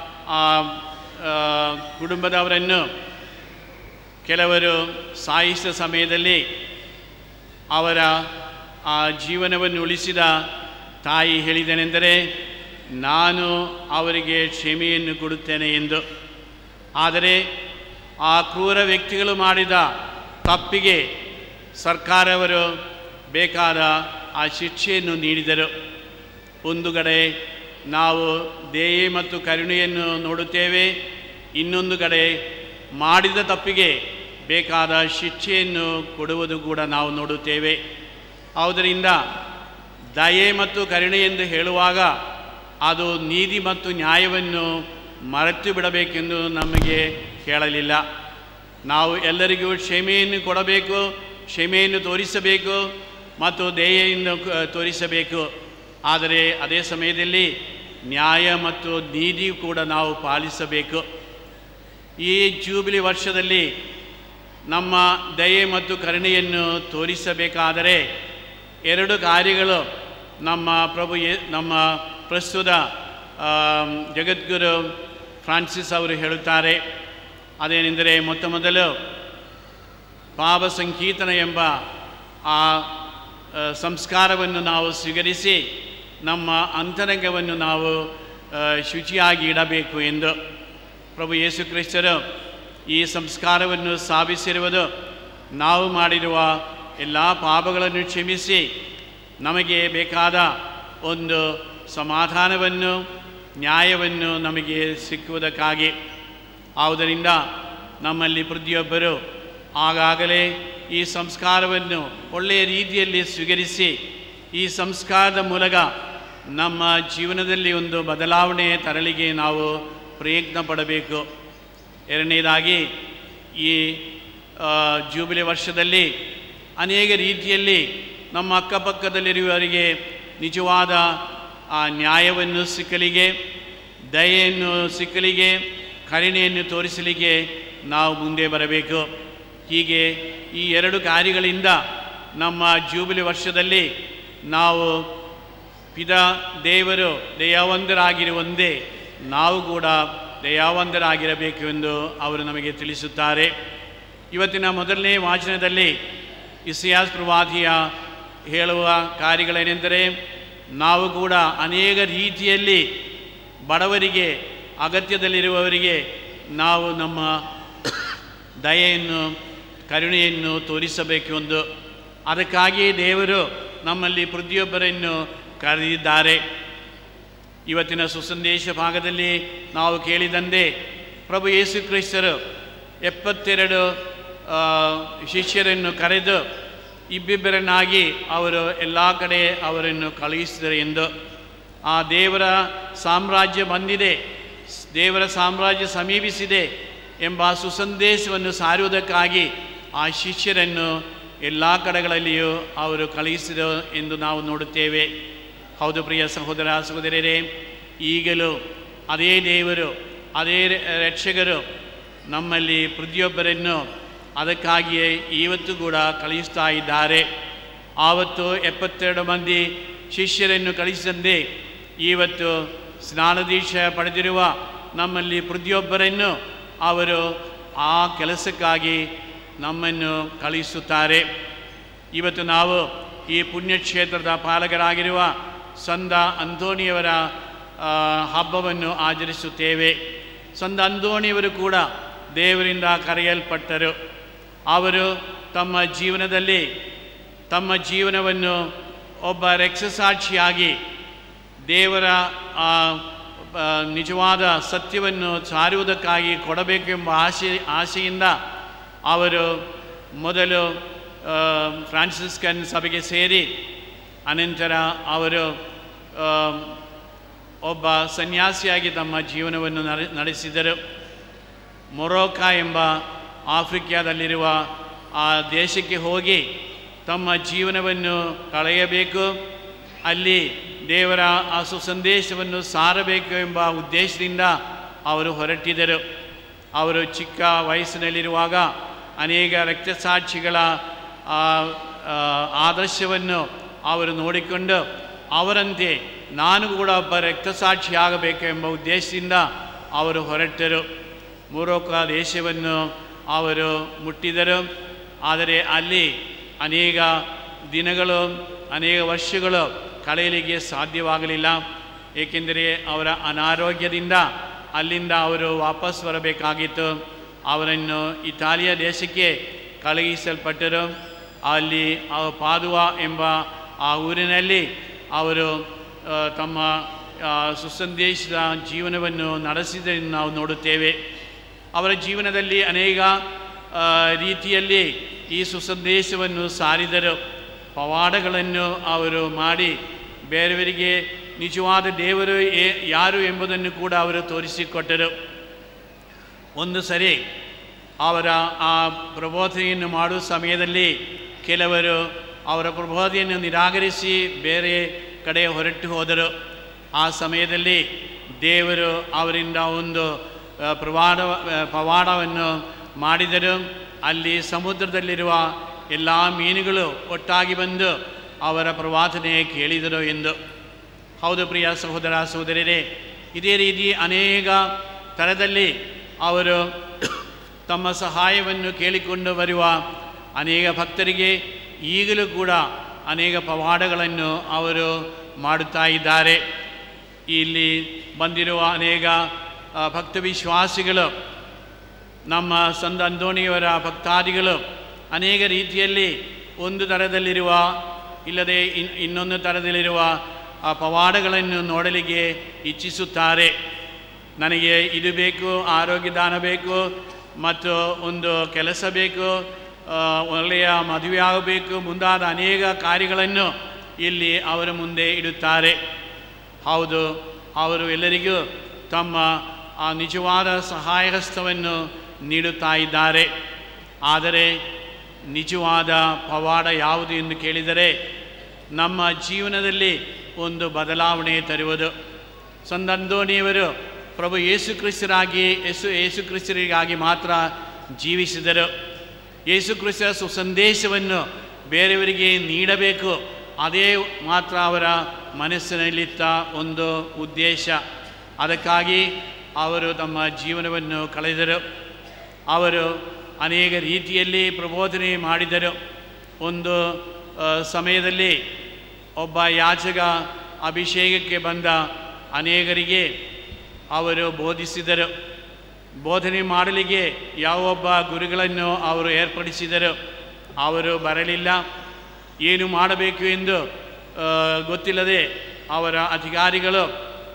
ಕುಟುಂಬದವರನ್ನು ಕೆಲವರು ಸಾಯಿಸಿದ ಸಮಯದಲ್ಲಿ ಅವರ ಆ ಜೀವನವನ್ನು ಉಳಿಸಿದ ತಾಯಿ ಹೇಳಿದನೆಂದರೆ, ನಾನು ಅವರಿಗೆ ಕ್ಷಮೆಯನ್ನು ಕೊಡುತ್ತೇನೆ ಎಂದು. ಆದರೆ ಆ ಕ್ರೂರ ವ್ಯಕ್ತಿಗಳು ಮಾಡಿದ ತಪ್ಪಿಗೆ ಸರ್ಕಾರವರು ಬೇಕಾದ ಆ ಶಿಕ್ಷೆಯನ್ನು ನೀಡಿದರು. ಒಂದು ಕಡೆ ನಾವು ದಯೆ ಮತ್ತು ಕರುಣೆಯನ್ನು ನೋಡುತ್ತೇವೆ, ಇನ್ನೊಂದು ಕಡೆ ಮಾಡಿದ ತಪ್ಪಿಗೆ ಬೇಕಾದ ಶಿಕ್ಷೆಯನ್ನು ಕೊಡುವುದು ಕೂಡ ನಾವು ನೋಡುತ್ತೇವೆ. ಆದ್ದರಿಂದ ದಯೆ ಮತ್ತು ಕರುಣೆ ಎಂದು ಹೇಳುವಾಗ ಅದು ನೀತಿ ಮತ್ತು ನ್ಯಾಯವನ್ನು ಮರೆತು ಬಿಡಬೇಕೆಂದು ನಮಗೆ ಹೇಳಲಿಲ್ಲ. ನಾವು ಎಲ್ಲರಿಗೂ ಕ್ಷಮೆಯನ್ನು ಕೊಡಬೇಕು, ಕ್ಷಮೆಯನ್ನು ತೋರಿಸಬೇಕು ಮತ್ತು ದಯೆಯನ್ನು ತೋರಿಸಬೇಕು. ಆದರೆ ಅದೇ ಸಮಯದಲ್ಲಿ ನ್ಯಾಯ ಮತ್ತು ನೀತಿ ಕೂಡ ನಾವು ಪಾಲಿಸಬೇಕು. ಈ ಜೂಬಿಲಿ ವರ್ಷದಲ್ಲಿ ನಮ್ಮ ದಯೆ ಮತ್ತು ಕರುಣೆಯನ್ನು ತೋರಿಸಬೇಕಾದರೆ ಎರಡು ಕಾರ್ಯಗಳು ನಮ್ಮ ಪ್ರಸ್ತುತ ಜಗದ್ಗುರು ಫ್ರಾನ್ಸಿಸ್ ಅವರು ಹೇಳುತ್ತಾರೆ. ಅದೇನೆಂದರೆ, ಮೊದಲು ಪಾಪ ಸಂಕೀರ್ತನ ಎಂಬ ಆ ಸಂಸ್ಕಾರವನ್ನು ನಾವು ಸ್ವೀಕರಿಸಿ ನಮ್ಮ ಅಂತರಂಗವನ್ನು ನಾವು ಶುಚಿಯಾಗಿ ಇಡಬೇಕು ಎಂದು. ಪ್ರಭು ಯೇಸು ಕ್ರಿಸ್ತರು ಈ ಸಂಸ್ಕಾರವನ್ನು ಸ್ಥಾಪಿಸಿರುವುದು ನಾವು ಮಾಡಿರುವ ಎಲ್ಲ ಪಾಪಗಳನ್ನು ಕ್ಷಮಿಸಿ ನಮಗೆ ಬೇಕಾದ ಒಂದು ಸಮಾಧಾನವನ್ನು ನ್ಯಾಯವನ್ನು ನಮಗೆ ಸಿಕ್ಕುವುದಕ್ಕಾಗಿ. ಆದುದರಿಂದ ನಮ್ಮಲ್ಲಿ ಪ್ರತಿಯೊಬ್ಬರು ಆಗಾಗಲೇ ಈ ಸಂಸ್ಕಾರವನ್ನು ಒಳ್ಳೆಯ ರೀತಿಯಲ್ಲಿ ಸ್ವೀಕರಿಸಿ ಈ ಸಂಸ್ಕಾರದ ಮೂಲಕ ನಮ್ಮ ಜೀವನದಲ್ಲಿ ಒಂದು ಬದಲಾವಣೆ ತರಲಿಗೆ ನಾವು ಪ್ರಯತ್ನ ಪಡಬೇಕು. ಎರಡನೇದಾಗಿ, ಈ ಜೂಬಿಲಿ ವರ್ಷದಲ್ಲಿ ಅನೇಕ ರೀತಿಯಲ್ಲಿ ನಮ್ಮ ಅಕ್ಕಪಕ್ಕದಲ್ಲಿರುವವರಿಗೆ ನಿಜವಾದ ಆ ನ್ಯಾಯವನ್ನು ಸಿಕ್ಕಲಿಗೆ, ದಯೆಯನ್ನು ಸಿಕ್ಕಲಿಗೆ, ಕರುಣೆಯನ್ನು ತೋರಿಸಲಿಕ್ಕೆ ನಾವು ಮುಂದೆ ಬರಬೇಕು. ಹೀಗೆ ಈ ಎರಡು ಕಾರ್ಯಗಳಿಂದ ನಮ್ಮ ಜೂಬಿಲಿ ವರ್ಷದಲ್ಲಿ ನಾವು ದೇವರು ದಯಾವಂತರಾಗಿರುವಂತೆ ನಾವು ಕೂಡ ದಯಾವಂತರಾಗಿರಬೇಕು ಎಂದು ಅವರು ನಮಗೆ ತಿಳಿಸುತ್ತಾರೆ. ಇವತ್ತಿನ ಮೊದಲನೇ ವಾಚನದಲ್ಲಿ ಇಸಾಯಾಸ್ ಪ್ರವಾದಿಯ ಹೇಳುವ ಕಾರ್ಯಗಳೇನೆಂದರೆ, ನಾವು ಕೂಡ ಅನೇಕ ರೀತಿಯಲ್ಲಿ ಬಡವರಿಗೆ, ಅಗತ್ಯದಲ್ಲಿರುವವರಿಗೆ ನಾವು ನಮ್ಮ ದಯೆಯನ್ನು, ಕರುಣೆಯನ್ನು ತೋರಿಸಬೇಕೆಂದು. ಅದಕ್ಕಾಗಿಯೇ ದೇವರು ನಮ್ಮಲ್ಲಿ ಪ್ರತಿಯೊಬ್ಬರನ್ನು ಕರೆದಿದ್ದಾರೆ. ಇವತ್ತಿನ ಸುಸಂದೇಶ ಭಾಗದಲ್ಲಿ ನಾವು ಕೇಳಿದಂತೆ ಪ್ರಭು ಯೇಸು ಕ್ರಿಸ್ತರು 72 ಶಿಷ್ಯರನ್ನು ಕರೆದು ಇಬ್ಬಿಬ್ಬರನ್ನಾಗಿ ಅವರು ಎಲ್ಲ ಕಡೆ ಅವರನ್ನು ಕಳುಹಿಸಿದರು ಎಂದು. ಆ ದೇವರ ಸಾಮ್ರಾಜ್ಯ ಬಂದಿದೆ, ದೇವರ ಸಾಮ್ರಾಜ್ಯ ಸಮೀಪಿಸಿದೆ ಎಂಬ ಸುಸಂದೇಶವನ್ನು ಸಾರುವುದಕ್ಕಾಗಿ ಆ ಶಿಷ್ಯರನ್ನು ಎಲ್ಲ ಕಡೆಗಳಲ್ಲಿಯೂ ಅವರು ಕಳುಹಿಸಿದರು ಎಂದು ನಾವು ನೋಡುತ್ತೇವೆ. ಹೌದು ಪ್ರಿಯ ಸಹೋದರ ಸಹೋದರರೇ, ಈಗಲೂ ಅದೇ ದೇವರು, ಅದೇ ರಕ್ಷಕರು ನಮ್ಮಲ್ಲಿ ಪ್ರತಿಯೊಬ್ಬರನ್ನು ಅದಕ್ಕಾಗಿಯೇ ಇವತ್ತು ಕೂಡ ಕಳುಹಿಸ್ತಾ ಇದ್ದಾರೆ. ಆವತ್ತು 72 ಮಂದಿ ಶಿಷ್ಯರನ್ನು ಕಳುಹಿಸಿದಂತೆ ಇವತ್ತು ಸ್ನಾನದೀಕ್ಷೆ ಪಡೆದಿರುವ ನಮ್ಮಲ್ಲಿ ಪ್ರತಿಯೊಬ್ಬರನ್ನು ಅವರು ಆ ಕೆಲಸಕ್ಕಾಗಿ ನಮ್ಮನ್ನು ಕಳುಹಿಸುತ್ತಾರೆ. ಇವತ್ತು ನಾವು ಈ ಪುಣ್ಯಕ್ಷೇತ್ರದ ಪಾಲಕರಾಗಿರುವ ಸಂತ ಅಂತೋಣಿಯವರ ಹಬ್ಬವನ್ನು ಆಚರಿಸುತ್ತೇವೆ. ಸಂತ ಅಂತೋಣಿಯವರು ಕೂಡ ದೇವರಿಂದ ಕರೆಯಲ್ಪಟ್ಟರು. ಅವರು ತಮ್ಮ ಜೀವನದಲ್ಲಿ ತಮ್ಮ ಜೀವನವನ್ನು ಒಬ್ಬ ರಕ್ತಸಾಕ್ಷಿಯಾಗಿ ದೇವರ ನಿಜವಾದ ಸತ್ಯವನ್ನು ಸಾರುವುದಕ್ಕಾಗಿ ಕೊಡಬೇಕೆಂಬ ಆಸೆಯಿಂದ ಅವರು ಮೊದಲು ಫ್ರಾನ್ಸಿಸ್ಕನ್ ಸಭೆಗೆ ಸೇರಿ ಅನಂತರ ಅವರು ಒಬ್ಬ ಸನ್ಯಾಸಿಯಾಗಿ ತಮ್ಮ ಜೀವನವನ್ನು ನಡೆಸಿದರು. ಮೊರೊಕ್ಕೊ ಎಂಬ ಆಫ್ರಿಕಾದಲ್ಲಿರುವ ಆ ದೇಶಕ್ಕೆ ಹೋಗಿ ತಮ್ಮ ಜೀವನವನ್ನು ಕಳೆಯಬೇಕು, ಅಲ್ಲಿ ದೇವರ ಆ ಸುಸಂದೇಶವನ್ನು ಸಾರಬೇಕು ಎಂಬ ಉದ್ದೇಶದಿಂದ ಅವರು ಹೊರಟಿದರು. ಅವರು ಚಿಕ್ಕ ವಯಸ್ಸಿನಲ್ಲಿರುವಾಗ ಅನೇಕ ರಕ್ತಸಾಕ್ಷಿಗಳ ಆದರ್ಶವನ್ನು ಅವರು ನೋಡಿಕೊಂಡು ಅವರಂತೆ ನಾನು ಕೂಡ ಒಬ್ಬ ರಕ್ತಸಾಕ್ಷಿಯಾಗಬೇಕು ಎಂಬ ಉದ್ದೇಶದಿಂದ ಅವರು ಹೊರಟರು. ಮೊರೊಕ್ಕೊ ದೇಶವನ್ನು ಅವರು ಮುಟ್ಟಿದರು. ಆದರೆ ಅಲ್ಲಿ ಅನೇಕ ದಿನಗಳು, ಅನೇಕ ವರ್ಷಗಳು ಕಳೆಯಲಿಕ್ಕೆ ಸಾಧ್ಯವಾಗಲಿಲ್ಲ. ಏಕೆಂದರೆ ಅವರ ಅನಾರೋಗ್ಯದಿಂದ ಅಲ್ಲಿಂದ ಅವರು ವಾಪಸ್ ಬರಬೇಕಾಗಿತ್ತು. ಅವರನ್ನು ಇಟಾಲಿಯ ದೇಶಕ್ಕೆ ಕಳುಹಿಸಲ್ಪಟ್ಟರು. ಅಲ್ಲಿ ಪಾದುವಾ ಎಂಬ ಆ ಊರಿನಲ್ಲಿ ಅವರು ತಮ್ಮ ಸುಸಂದೇಶದ ಜೀವನವನ್ನು ನಡೆಸಿದ್ದನ್ನು ನಾವು ನೋಡುತ್ತೇವೆ. ಅವರ ಜೀವನದಲ್ಲಿ ಅನೇಕ ರೀತಿಯಲ್ಲಿ ಈ ಸುಸಂದೇಶವನ್ನು ಸಾರಿದರು. ಪವಾಡಗಳನ್ನು ಅವರು ಮಾಡಿ ಬೇರೆಯವರಿಗೆ ನಿಜವಾದ ದೇವರು ಯಾರು ಎಂಬುದನ್ನು ಕೂಡ ಅವರು ತೋರಿಸಿಕೊಟ್ಟರು. ಒಂದು ಸರಿ ಅವರ ಆ ಪ್ರಬೋಧನೆಯನ್ನು ಮಾಡುವ ಸಮಯದಲ್ಲಿ ಕೆಲವರು ಅವರ ಪ್ರಬೋಧನೆಯನ್ನು ನಿರಾಕರಿಸಿ ಬೇರೆ ಕಡೆ ಹೊರಟು ಹೋದರು. ಆ ಸಮಯದಲ್ಲಿ ದೇವರು ಅವರಿಂದ ಒಂದು ಪವಾಡವನ್ನು ಮಾಡಿದರು. ಅಲ್ಲಿ ಸಮುದ್ರದಲ್ಲಿರುವ ಎಲ್ಲ ಮೀನುಗಳು ಒಟ್ಟಾಗಿ ಬಂದು ಅವರ ಪ್ರವಾದನೆ ಕೇಳಿದರು ಎಂದು. ಹೌದು ಪ್ರಿಯ ಸಹೋದರ ಸಹೋದರರೇ, ಇದೇ ರೀತಿ ಅನೇಕ ಥರದಲ್ಲಿ ಅವರು ತಮ್ಮ ಸಹಾಯವನ್ನು ಕೇಳಿಕೊಂಡು ಬರುವ ಅನೇಕ ಭಕ್ತರಿಗೆ ಈಗಲೂ ಕೂಡ ಅನೇಕ ಪವಾಡಗಳನ್ನು ಅವರು ಮಾಡುತ್ತಾ ಇದ್ದಾರೆ. ಇಲ್ಲಿ ಬಂದಿರುವ ಅನೇಕ ಭಕ್ತ ವಿಶ್ವಾಸಿಗಳು, ನಮ್ಮ ಸಂತ ಅಂತೋಣಿಯವರ ಭಕ್ತಾದಿಗಳು ಅನೇಕ ರೀತಿಯಲ್ಲಿ ಒಂದು ಥರದಲ್ಲಿರುವ ಇಲ್ಲದೆ ಇನ್ನೊಂದು ಥರದಲ್ಲಿರುವ ಆ ಪವಾಡಗಳನ್ನು ನೋಡಲಿಕ್ಕೆ ಇಚ್ಛಿಸುತ್ತಾರೆ. ನನಗೆ ಇದು ಬೇಕು, ಆರೋಗ್ಯ ದಾನ ಬೇಕು, ಮತ್ತು ಒಂದು ಕೆಲಸ ಬೇಕು, ಒಳ್ಳೆಯ ಮದುವೆ ಆಗಬೇಕು, ಮುಂದಾದ ಅನೇಕ ಕಾರ್ಯಗಳನ್ನು ಇಲ್ಲಿ ಅವರ ಮುಂದೆ ಇಡುತ್ತಾರೆ. ಹೌದು, ಅವರು ಎಲ್ಲರಿಗೂ ತಮ್ಮ ಆ ನಿಜವಾದ ಸಹಾಯ ಹಸ್ತವನ್ನು ನೀಡುತ್ತಾ ಇದ್ದಾರೆ. ಆದರೆ ನಿಜವಾದ ಪವಾಡ ಯಾವುದು ಎಂದು ಕೇಳಿದರೆ ನಮ್ಮ ಜೀವನದಲ್ಲಿ ಒಂದು ಬದಲಾವಣೆ ತರುವುದು. ಸಂತ ಅಂತೋಣಿಯವರು ಪ್ರಭು ಯೇಸು ಕ್ರಿಸ್ತರಿಗಾಗಿ ಮಾತ್ರ ಜೀವಿಸಿದರು. ಯೇಸು ಕ್ರಿಸ್ತರ ಸುಸಂದೇಶವನ್ನು ಬೇರೆಯವರಿಗೆ ನೀಡಬೇಕು, ಅದೇ ಮಾತ್ರ ಅವರ ಮನಸ್ಸಿನಲ್ಲಿದ್ದ ಒಂದು ಉದ್ದೇಶ. ಅದಕ್ಕಾಗಿ ಅವರು ತಮ್ಮ ಜೀವನವನ್ನು ಕಳೆದರು. ಅವರು ಅನೇಕ ರೀತಿಯಲ್ಲಿ ಪ್ರಬೋಧನೆ ಮಾಡಿದರು. ಒಂದು ಸಮಯದಲ್ಲಿ ಒಬ್ಬ ಯಾಜಕ ಅಭಿಷೇಕಕ್ಕೆ ಬಂದ ಅನೇಕರಿಗೆ ಅವರು ಬೋಧಿಸಿದರು. ಬೋಧನೆ ಮಾಡಲಿಕ್ಕೆ ಯಾವೊಬ್ಬ ಗುರುಗಳನ್ನು ಅವರು ಏರ್ಪಡಿಸಿದರು. ಅವರು ಬರಲಿಲ್ಲ. ಏನು ಮಾಡಬೇಕು ಎಂದು ಗೊತ್ತಿಲ್ಲದೆ ಅವರ ಅಧಿಕಾರಿಗಳು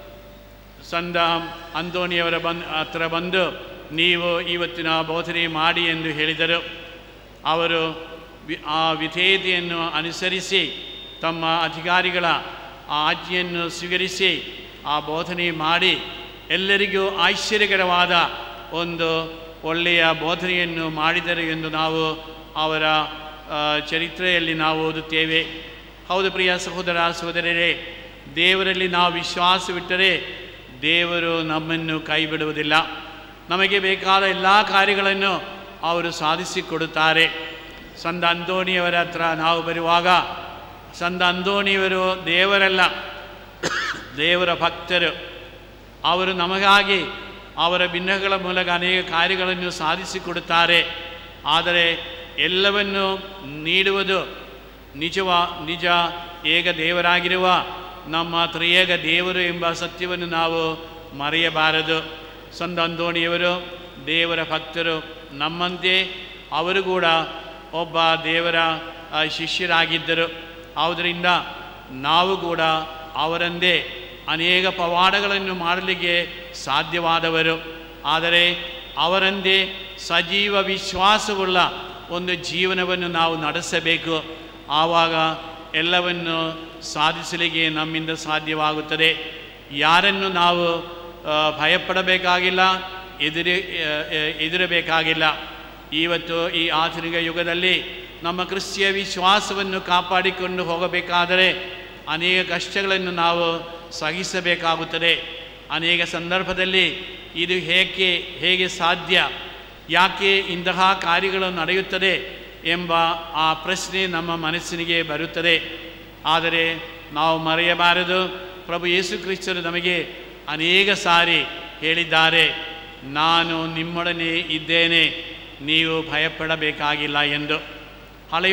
ಸಂತ ಅಂತೋಣಿಯವರ ಹತ್ರ ಬಂದು ನೀವು ಇವತ್ತಿನ ಬೋಧನೆ ಮಾಡಿ ಎಂದು ಹೇಳಿದರು. ಅವರು ಆ ವಿಧೇಯತೆಯನ್ನು ಅನುಸರಿಸಿ ತಮ್ಮ ಅಧಿಕಾರಿಗಳ ಆ ಆಜ್ಞೆಯನ್ನು ಸ್ವೀಕರಿಸಿ ಆ ಬೋಧನೆ ಮಾಡಿ ಎಲ್ಲರಿಗೂ ಆಶ್ಚರ್ಯಕರವಾದ ಒಂದು ಒಳ್ಳೆಯ ಬೋಧನೆಯನ್ನು ಮಾಡಿದರು ಎಂದು ನಾವು ಅವರ ಚರಿತ್ರೆಯಲ್ಲಿ ನಾವು ಓದುತ್ತೇವೆ. ಹೌದು ಪ್ರಿಯ ಸಹೋದರ ಸಹೋದರರೇ, ದೇವರಲ್ಲಿ ನಾವು ವಿಶ್ವಾಸವಿಟ್ಟರೆ ದೇವರು ನಮ್ಮನ್ನು ಕೈ ಬಿಡುವುದಿಲ್ಲ. ನಮಗೆ ಬೇಕಾದ ಎಲ್ಲ ಕಾರ್ಯಗಳನ್ನು ಅವರು ಸಾಧಿಸಿಕೊಡುತ್ತಾರೆ. ಸಂತ ಅಂತೋಣಿಯವರ ಹತ್ರ ನಾವು ಬರುವಾಗ ಸಂತ ಅಂತೋಣಿಯವರು ದೇವರಲ್ಲ, ದೇವರ ಭಕ್ತರು. ಅವರು ನಮಗಾಗಿ ಅವರ ಭಿನ್ನಗಳ ಮೂಲಕ ಅನೇಕ ಕಾರ್ಯಗಳನ್ನು ಸಾಧಿಸಿಕೊಡುತ್ತಾರೆ. ಆದರೆ ಎಲ್ಲವನ್ನು ನೀಡುವುದು ನಿಜ ಏಕ ದೇವರಾಗಿರುವ ನಮ್ಮ ತ್ರಿಯೇಕ ದೇವರು ಎಂಬ ಸತ್ಯವನ್ನು ನಾವು ಮರೆಯಬಾರದು. ಸಂತ ಅಂತೋಣಿಯವರು ದೇವರ ಭಕ್ತರು. ನಮ್ಮಂತೆ ಅವರು ಕೂಡ ಒಬ್ಬ ದೇವರ ಶಿಷ್ಯರಾಗಿದ್ದರು. ಆದ್ದರಿಂದ ನಾವು ಕೂಡ ಅವರಂದೇ ಅನೇಕ ಪವಾಡಗಳನ್ನು ಮಾಡಲಿಕ್ಕೆ ಸಾಧ್ಯವಾದವರು. ಆದರೆ ಅವರಂದೇ ಸಜೀವ ವಿಶ್ವಾಸವುಳ್ಳ ಒಂದು ಜೀವನವನ್ನು ನಾವು ನಡೆಸಬೇಕು. ಆವಾಗ ಎಲ್ಲವನ್ನು ಸಾಧಿಸಲಿಕ್ಕೆ ನಮ್ಮಿಂದ ಸಾಧ್ಯವಾಗುತ್ತದೆ. ಯಾರನ್ನು ನಾವು ಭಯಪಡಬೇಕಾಗಿಲ್ಲ, ಎದುರಬೇಕಾಗಿಲ್ಲ. ಇವತ್ತು ಈ ಆಧುನಿಕ ಯುಗದಲ್ಲಿ ನಮ್ಮ ಕ್ರಿಸ್ತಿಯ ವಿಶ್ವಾಸವನ್ನು ಕಾಪಾಡಿಕೊಂಡು ಹೋಗಬೇಕಾದರೆ ಅನೇಕ ಕಷ್ಟಗಳನ್ನು ನಾವು ಸಹಿಸಬೇಕಾಗುತ್ತದೆ. ಅನೇಕ ಸಂದರ್ಭದಲ್ಲಿ ಇದು ಹೇಗೆ ಸಾಧ್ಯ, ಯಾಕೆ ಇಂತಹ ಕಾರ್ಯಗಳು ನಡೆಯುತ್ತದೆ ಎಂಬ ಆ ಪ್ರಶ್ನೆ ನಮ್ಮ ಮನಸ್ಸಿನಿಗೆ ಬರುತ್ತದೆ. ಆದರೆ ನಾವು ಮರೆಯಬಾರದು, ಪ್ರಭು ಯೇಸು ಕ್ರಿಸ್ತರು ನಮಗೆ ಅನೇಕ ಸಾರಿ ಹೇಳಿದ್ದಾರೆ, ನಾನು ನಿಮ್ಮೊಡನೆ ಇದ್ದೇನೆ, ನೀವು ಭಯಪಡಬೇಕಾಗಿಲ್ಲ ಎಂದು. ಹಳೆಯ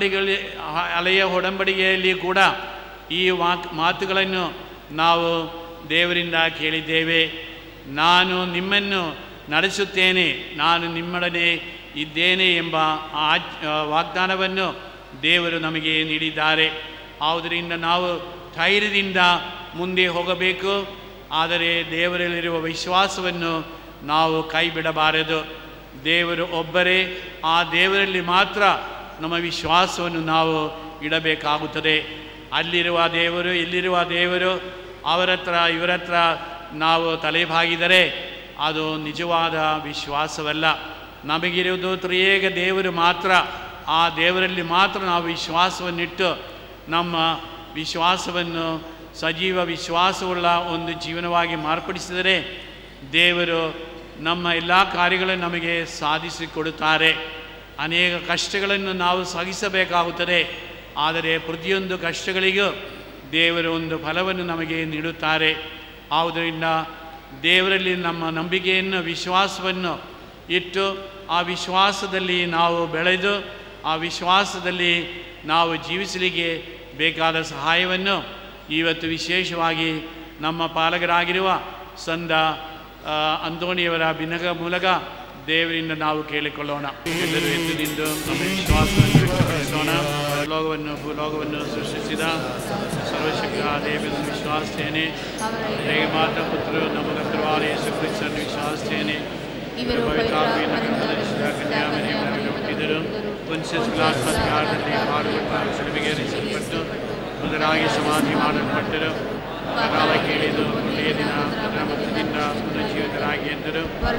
ಒಡಂಬಡಿಕೆಯಲ್ಲಿ ಕೂಡ ಈ ಮಾತುಗಳನ್ನು ನಾವು ದೇವರಿಂದ ಕೇಳಿದ್ದೇವೆ. ನಾನು ನಿಮ್ಮನ್ನು ನಡೆಸುತ್ತೇನೆ, ನಾನು ನಿಮ್ಮೊಡನೆ ಇದ್ದೇನೆ ಎಂಬ ಆ ವಾಗ್ದಾನವನ್ನು ದೇವರು ನಮಗೆ ನೀಡಿದ್ದಾರೆ. ಆದ್ದರಿಂದ ನಾವು ಧೈರ್ಯದಿಂದ ಮುಂದೆ ಹೋಗಬೇಕು. ಆದರೆ ದೇವರಲ್ಲಿರುವ ವಿಶ್ವಾಸವನ್ನು ನಾವು ಕೈ ಬಿಡಬಾರದು. ದೇವರು ಒಬ್ಬರೇ, ಆ ದೇವರಲ್ಲಿ ಮಾತ್ರ ನಮ್ಮ ವಿಶ್ವಾಸವನ್ನು ನಾವು ಇಡಬೇಕಾಗುತ್ತದೆ. ಅಲ್ಲಿರುವ ದೇವರು, ಇಲ್ಲಿರುವ ದೇವರು, ಅವರ ಹತ್ರ ಇವರ ಹತ್ರ ನಾವು ತಲೆಬಾಗಿದರೆ ಅದು ನಿಜವಾದ ವಿಶ್ವಾಸವಲ್ಲ. ನಮಗಿರುವುದು ತ್ರಿಯೇಕ ದೇವರು ಮಾತ್ರ. ಆ ದೇವರಲ್ಲಿ ಮಾತ್ರ ನಾವು ವಿಶ್ವಾಸವನ್ನಿಟ್ಟು ನಮ್ಮ ವಿಶ್ವಾಸವನ್ನು ಸಜೀವ ವಿಶ್ವಾಸವುಳ್ಳ ಒಂದು ಜೀವನವಾಗಿ ಮಾರ್ಪಡಿಸಿದರೆ ದೇವರು ನಮ್ಮ ಎಲ್ಲ ಕಾರ್ಯಗಳನ್ನು ನಮಗೆ ಸಾಧಿಸಿಕೊಡುತ್ತಾರೆ. ಅನೇಕ ಕಷ್ಟಗಳನ್ನು ನಾವು ಸಹಿಸಬೇಕಾಗುತ್ತದೆ. ಆದರೆ ಪ್ರತಿಯೊಂದು ಕಷ್ಟಗಳಿಗೂ ದೇವರು ಒಂದು ಫಲವನ್ನು ನಮಗೆ ನೀಡುತ್ತಾರೆ. ಆದ್ದರಿಂದ ದೇವರಲ್ಲಿ ನಮ್ಮ ನಂಬಿಕೆಯನ್ನು, ವಿಶ್ವಾಸವನ್ನು ಇಟ್ಟು ಆ ವಿಶ್ವಾಸದಲ್ಲಿ ನಾವು ಬೆಳೆದು ಆ ವಿಶ್ವಾಸದಲ್ಲಿ ನಾವು ಜೀವಿಸಲಿಕ್ಕೆ ಬೇಕಾದ ಸಹಾಯವನ್ನು ಇವತ್ತು ವಿಶೇಷವಾಗಿ ನಮ್ಮ ಪಾಲಕರಾಗಿರುವ ಸಂತ ಅಂತೋಣಿಯವರ ಬಿನ್ನಗ ಮೂಲಕ ದೇವರಿಂದ ನಾವು ಕೇಳಿಕೊಳ್ಳೋಣ. ಎಲ್ಲರೂ ಎದ್ದು ನಿಂತು ನಮ್ಮ ವಿಶ್ವಾಸವನ್ನು ವ್ಯಕ್ತಪಡಿಸೋಣ. ಭೂಲೋಕವನ್ನು ಸೃಷ್ಟಿಸಿದ ಸರ್ವಶಕ್ತ ದೇವರನ್ನು ವಿಶ್ವಾಸಿಸ್ತೇನೆ. ಹೇಗೆ ಮಾತ್ರ ಪುತ್ರರು ನಮ್ಮ ಕರ್ತೃವಾದ ಯೇಸು ಕ್ರಿಸ್ತರನ್ನು ವಿಶ್ವಾಸಿಸ್ತೇನೆ. ಪವಿತ್ರಾತ್ಮೆಯಿಂದ ಕನ್ಯಾಮರಿಯಮ್ಮನನ್ನು ಹುಟ್ಟಿದರು. ಪೊನ್ಸಿಯಸ್ ಪಿಲಾತನ ಪಾಡುಪಟ್ಟು ಶಿಲುಬೆಗೇರಿಸಲ್ಪಟ್ಟು ಮೊದಲಾಗಿ ಸಮಾಧಿ ಮಾಡಲ್ಪಟ್ಟರು. ಕಾಲ ಕೇಳಿದು ಒಳ್ಳೆಯ ದಿನ ಮರಣದಿಂದ ಪುನರ್ಜೀವಿತರಾಗಿ ಎದ್ದರು.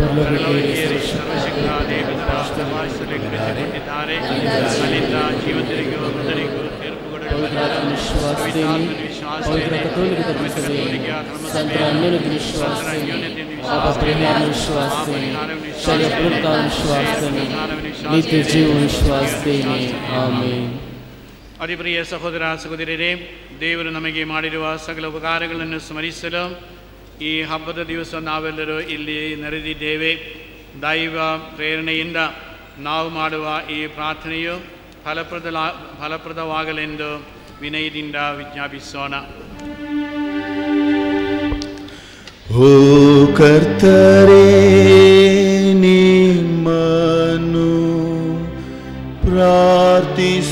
ಸರ್ವಶಕ್ತ ದೇವರ ಸಮಾಜದಲ್ಲಿ ಕುಳಿತುಕೊಂಡಿದ್ದಾರೆ. ಅಲ್ಲಿಂದ ಜೀವಂತರಿಗೂ ಮೃತರಿಗೂ ತೀರ್ಪುಗೊಡಲು ಅತಿಪ್ರಿಯ ಸಹೋದರ ಸಹೋದರಿಯರೇ, ದೇವರು ನಮಗೆ ಮಾಡಿರುವ ಸಕಲ ಉಪಕಾರಗಳನ್ನು ಸ್ಮರಿಸಲು ಈ ಹಬ್ಬದ ದಿವಸ ನಾವೆಲ್ಲರೂ ಇಲ್ಲಿ ನೆರೆದಿದ್ದೇವೆ. ದೈವ ಪ್ರೇರಣೆಯಿಂದ ನಾವು ಮಾಡುವ ಈ ಪ್ರಾರ್ಥನೆಯು ಫಲಪ್ರದವಾಗಲೆಂದು ವಿನಯದಿಂದ ವಿಜ್ಞಾಪಿಸೋಣ. ಓ ಕರ್ತರೇ,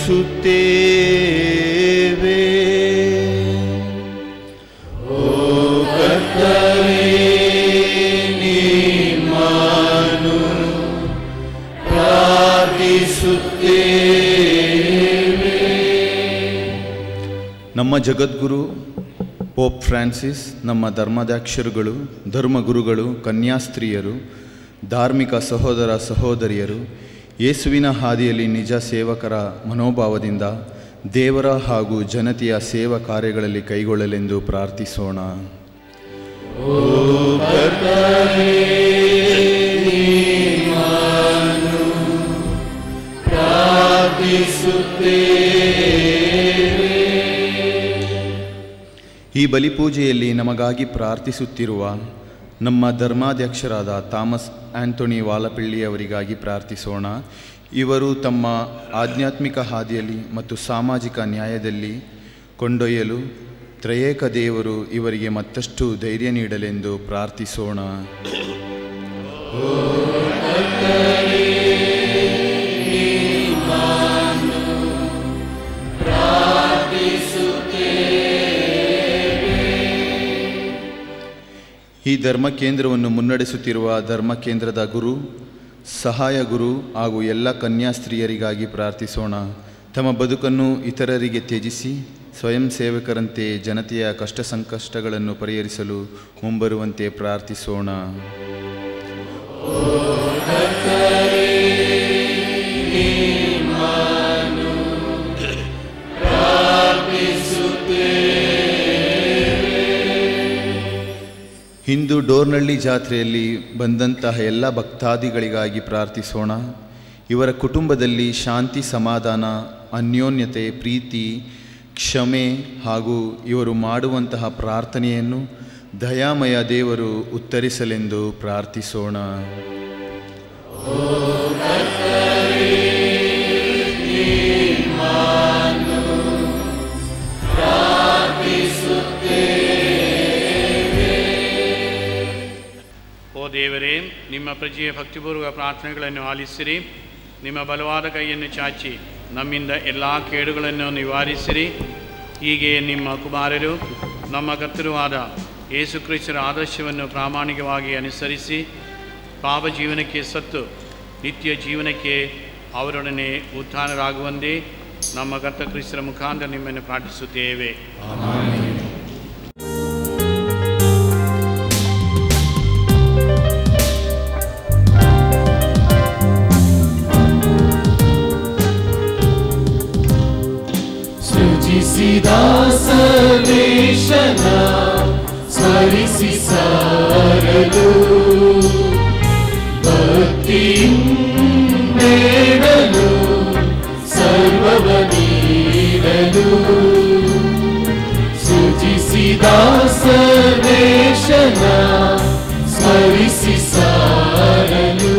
ಪ್ರಾರ್ಥಿಸುತ್ತೇವೆ. ಓ ಕರ್ತನೇ, ನಿಮ್ಮನ್ನು ಪ್ರಾರ್ಥಿಸುತ್ತೇವೆ. ನಮ್ಮ ಜಗದ್ಗುರು ಪೋಪ್ ಫ್ರಾನ್ಸಿಸ್, ನಮ್ಮ ಧರ್ಮದಾಕ್ಷರುಗಳು, ಧರ್ಮಗುರುಗಳು, ಕನ್ಯಾಸ್ತ್ರೀಯರು, ಧಾರ್ಮಿಕ ಸಹೋದರ ಸಹೋದರಿಯರು, ಯೇಸುವಿನ ಹಾದಿಯಲ್ಲಿ ನಿಜ ಸೇವಕರ ಮನೋಭಾವದಿಂದ ದೇವರ ಹಾಗೂ ಜನತೆಯ ಸೇವಾ ಕಾರ್ಯಗಳಲ್ಲಿ ಕೈಗೊಳ್ಳಲೆಂದು ಪ್ರಾರ್ಥಿಸೋಣ. ಓ ಕರ್ತನೇ, ನಿಮ್ಮನ್ನು ಪ್ರಾರ್ಥಿಸುತ್ತೇವೆ. ಈ ಬಲಿಪೂಜೆಯಲ್ಲಿ ನಮಗಾಗಿ ಪ್ರಾರ್ಥಿಸುತ್ತಿರುವ ನಮ್ಮ ಧರ್ಮಾಧ್ಯಕ್ಷರಾದ ಥಾಮಸ್ ಆಂಟೋನಿ ವಾಲಪಿಳ್ಳಿ ಅವರಿಗಾಗಿ ಪ್ರಾರ್ಥಿಸೋಣ. ಇವರು ತಮ್ಮ ಆಧ್ಯಾತ್ಮಿಕ ಹಾದಿಯಲ್ಲಿ ಮತ್ತು ಸಾಮಾಜಿಕ ನ್ಯಾಯದಲ್ಲಿ ಕೊಂಡೊಯ್ಯಲು ತ್ರಯೇಕ ದೇವರು ಇವರಿಗೆ ಮತ್ತಷ್ಟು ಧೈರ್ಯ ನೀಡಲೆಂದು ಪ್ರಾರ್ಥಿಸೋಣ. ಈ ಧರ್ಮ ಕೇಂದ್ರವನ್ನು ಮುನ್ನಡೆಸುತ್ತಿರುವ ಧರ್ಮ ಕೇಂದ್ರದ ಗುರು, ಸಹಾಯ ಗುರು ಹಾಗೂ ಎಲ್ಲ ಕನ್ಯಾಸ್ತ್ರೀಯರಿಗಾಗಿ ಪ್ರಾರ್ಥಿಸೋಣ. ತಮ್ಮ ಬದುಕನ್ನು ಇತರರಿಗೆ ತ್ಯಜಿಸಿ ಸ್ವಯಂ ಸೇವಕರಂತೆ ಜನತೆಯ ಕಷ್ಟ ಸಂಕಷ್ಟಗಳನ್ನು ಪರಿಹರಿಸಲು ಮುಂಬರುವಂತೆ ಪ್ರಾರ್ಥಿಸೋಣ. ಇಂದು ಡೋರ್ನಹಳ್ಳಿ ಜಾತ್ರೆಯಲ್ಲಿ ಬಂದಂತಹ ಎಲ್ಲ ಭಕ್ತಾದಿಗಳಿಗಾಗಿ ಪ್ರಾರ್ಥಿಸೋಣ. ಇವರ ಕುಟುಂಬದಲ್ಲಿ ಶಾಂತಿ, ಸಮಾಧಾನ, ಅನ್ಯೋನ್ಯತೆ, ಪ್ರೀತಿ, ಕ್ಷಮೆ ಹಾಗೂ ಇವರು ಮಾಡುವಂತಹ ಪ್ರಾರ್ಥನೆಯನ್ನು ದಯಾಮಯ ದೇವರು ಉತ್ತರಿಸಲೆಂದು ಪ್ರಾರ್ಥಿಸೋಣ. ದೇವರೇ, ನಿಮ್ಮ ಪ್ರಜೆಯ ಭಕ್ತಿಪೂರ್ವಕ ಪ್ರಾರ್ಥನೆಗಳನ್ನು ಆಲಿಸಿರಿ. ನಿಮ್ಮ ಬಲವಾದ ಕೈಯನ್ನು ಚಾಚಿ ನಮ್ಮಿಂದ ಎಲ್ಲ ಕೇಡುಗಳನ್ನು ನಿವಾರಿಸಿರಿ. ಹೀಗೆ ನಿಮ್ಮ ಕುಮಾರರು ನಮ್ಮ ಕರ್ತೃವಾದ ಯೇಸು ಕ್ರಿಸ್ತರ ಆದರ್ಶವನ್ನು ಪ್ರಾಮಾಣಿಕವಾಗಿ ಅನುಸರಿಸಿ ಪಾಪ ಜೀವನಕ್ಕೆ ಸತ್ತು ನಿತ್ಯ ಜೀವನಕ್ಕೆ ಅವರೊಡನೆ ಉತ್ಥಾನರಾಗುವಂತೆ ನಮ್ಮ ಕರ್ತ ಕ್ರಿಸ್ತರ ಮುಖಾಂತರ ನಿಮ್ಮನ್ನು ಪ್ರಾರ್ಥಿಸುತ್ತೇವೆ. ಸರ್ವೇಶನ ಸ್ಮರಿಸಿ ಸಾರಲು ಭಕ್ತಿಯಿಂದೆಡಲು ಸರ್ವವ ನೀಡಲು ಸೃಜಿಸಿದ ಸರ್ವೇಶನ ಸ್ಮರಿಸಿ ಸಾರಲು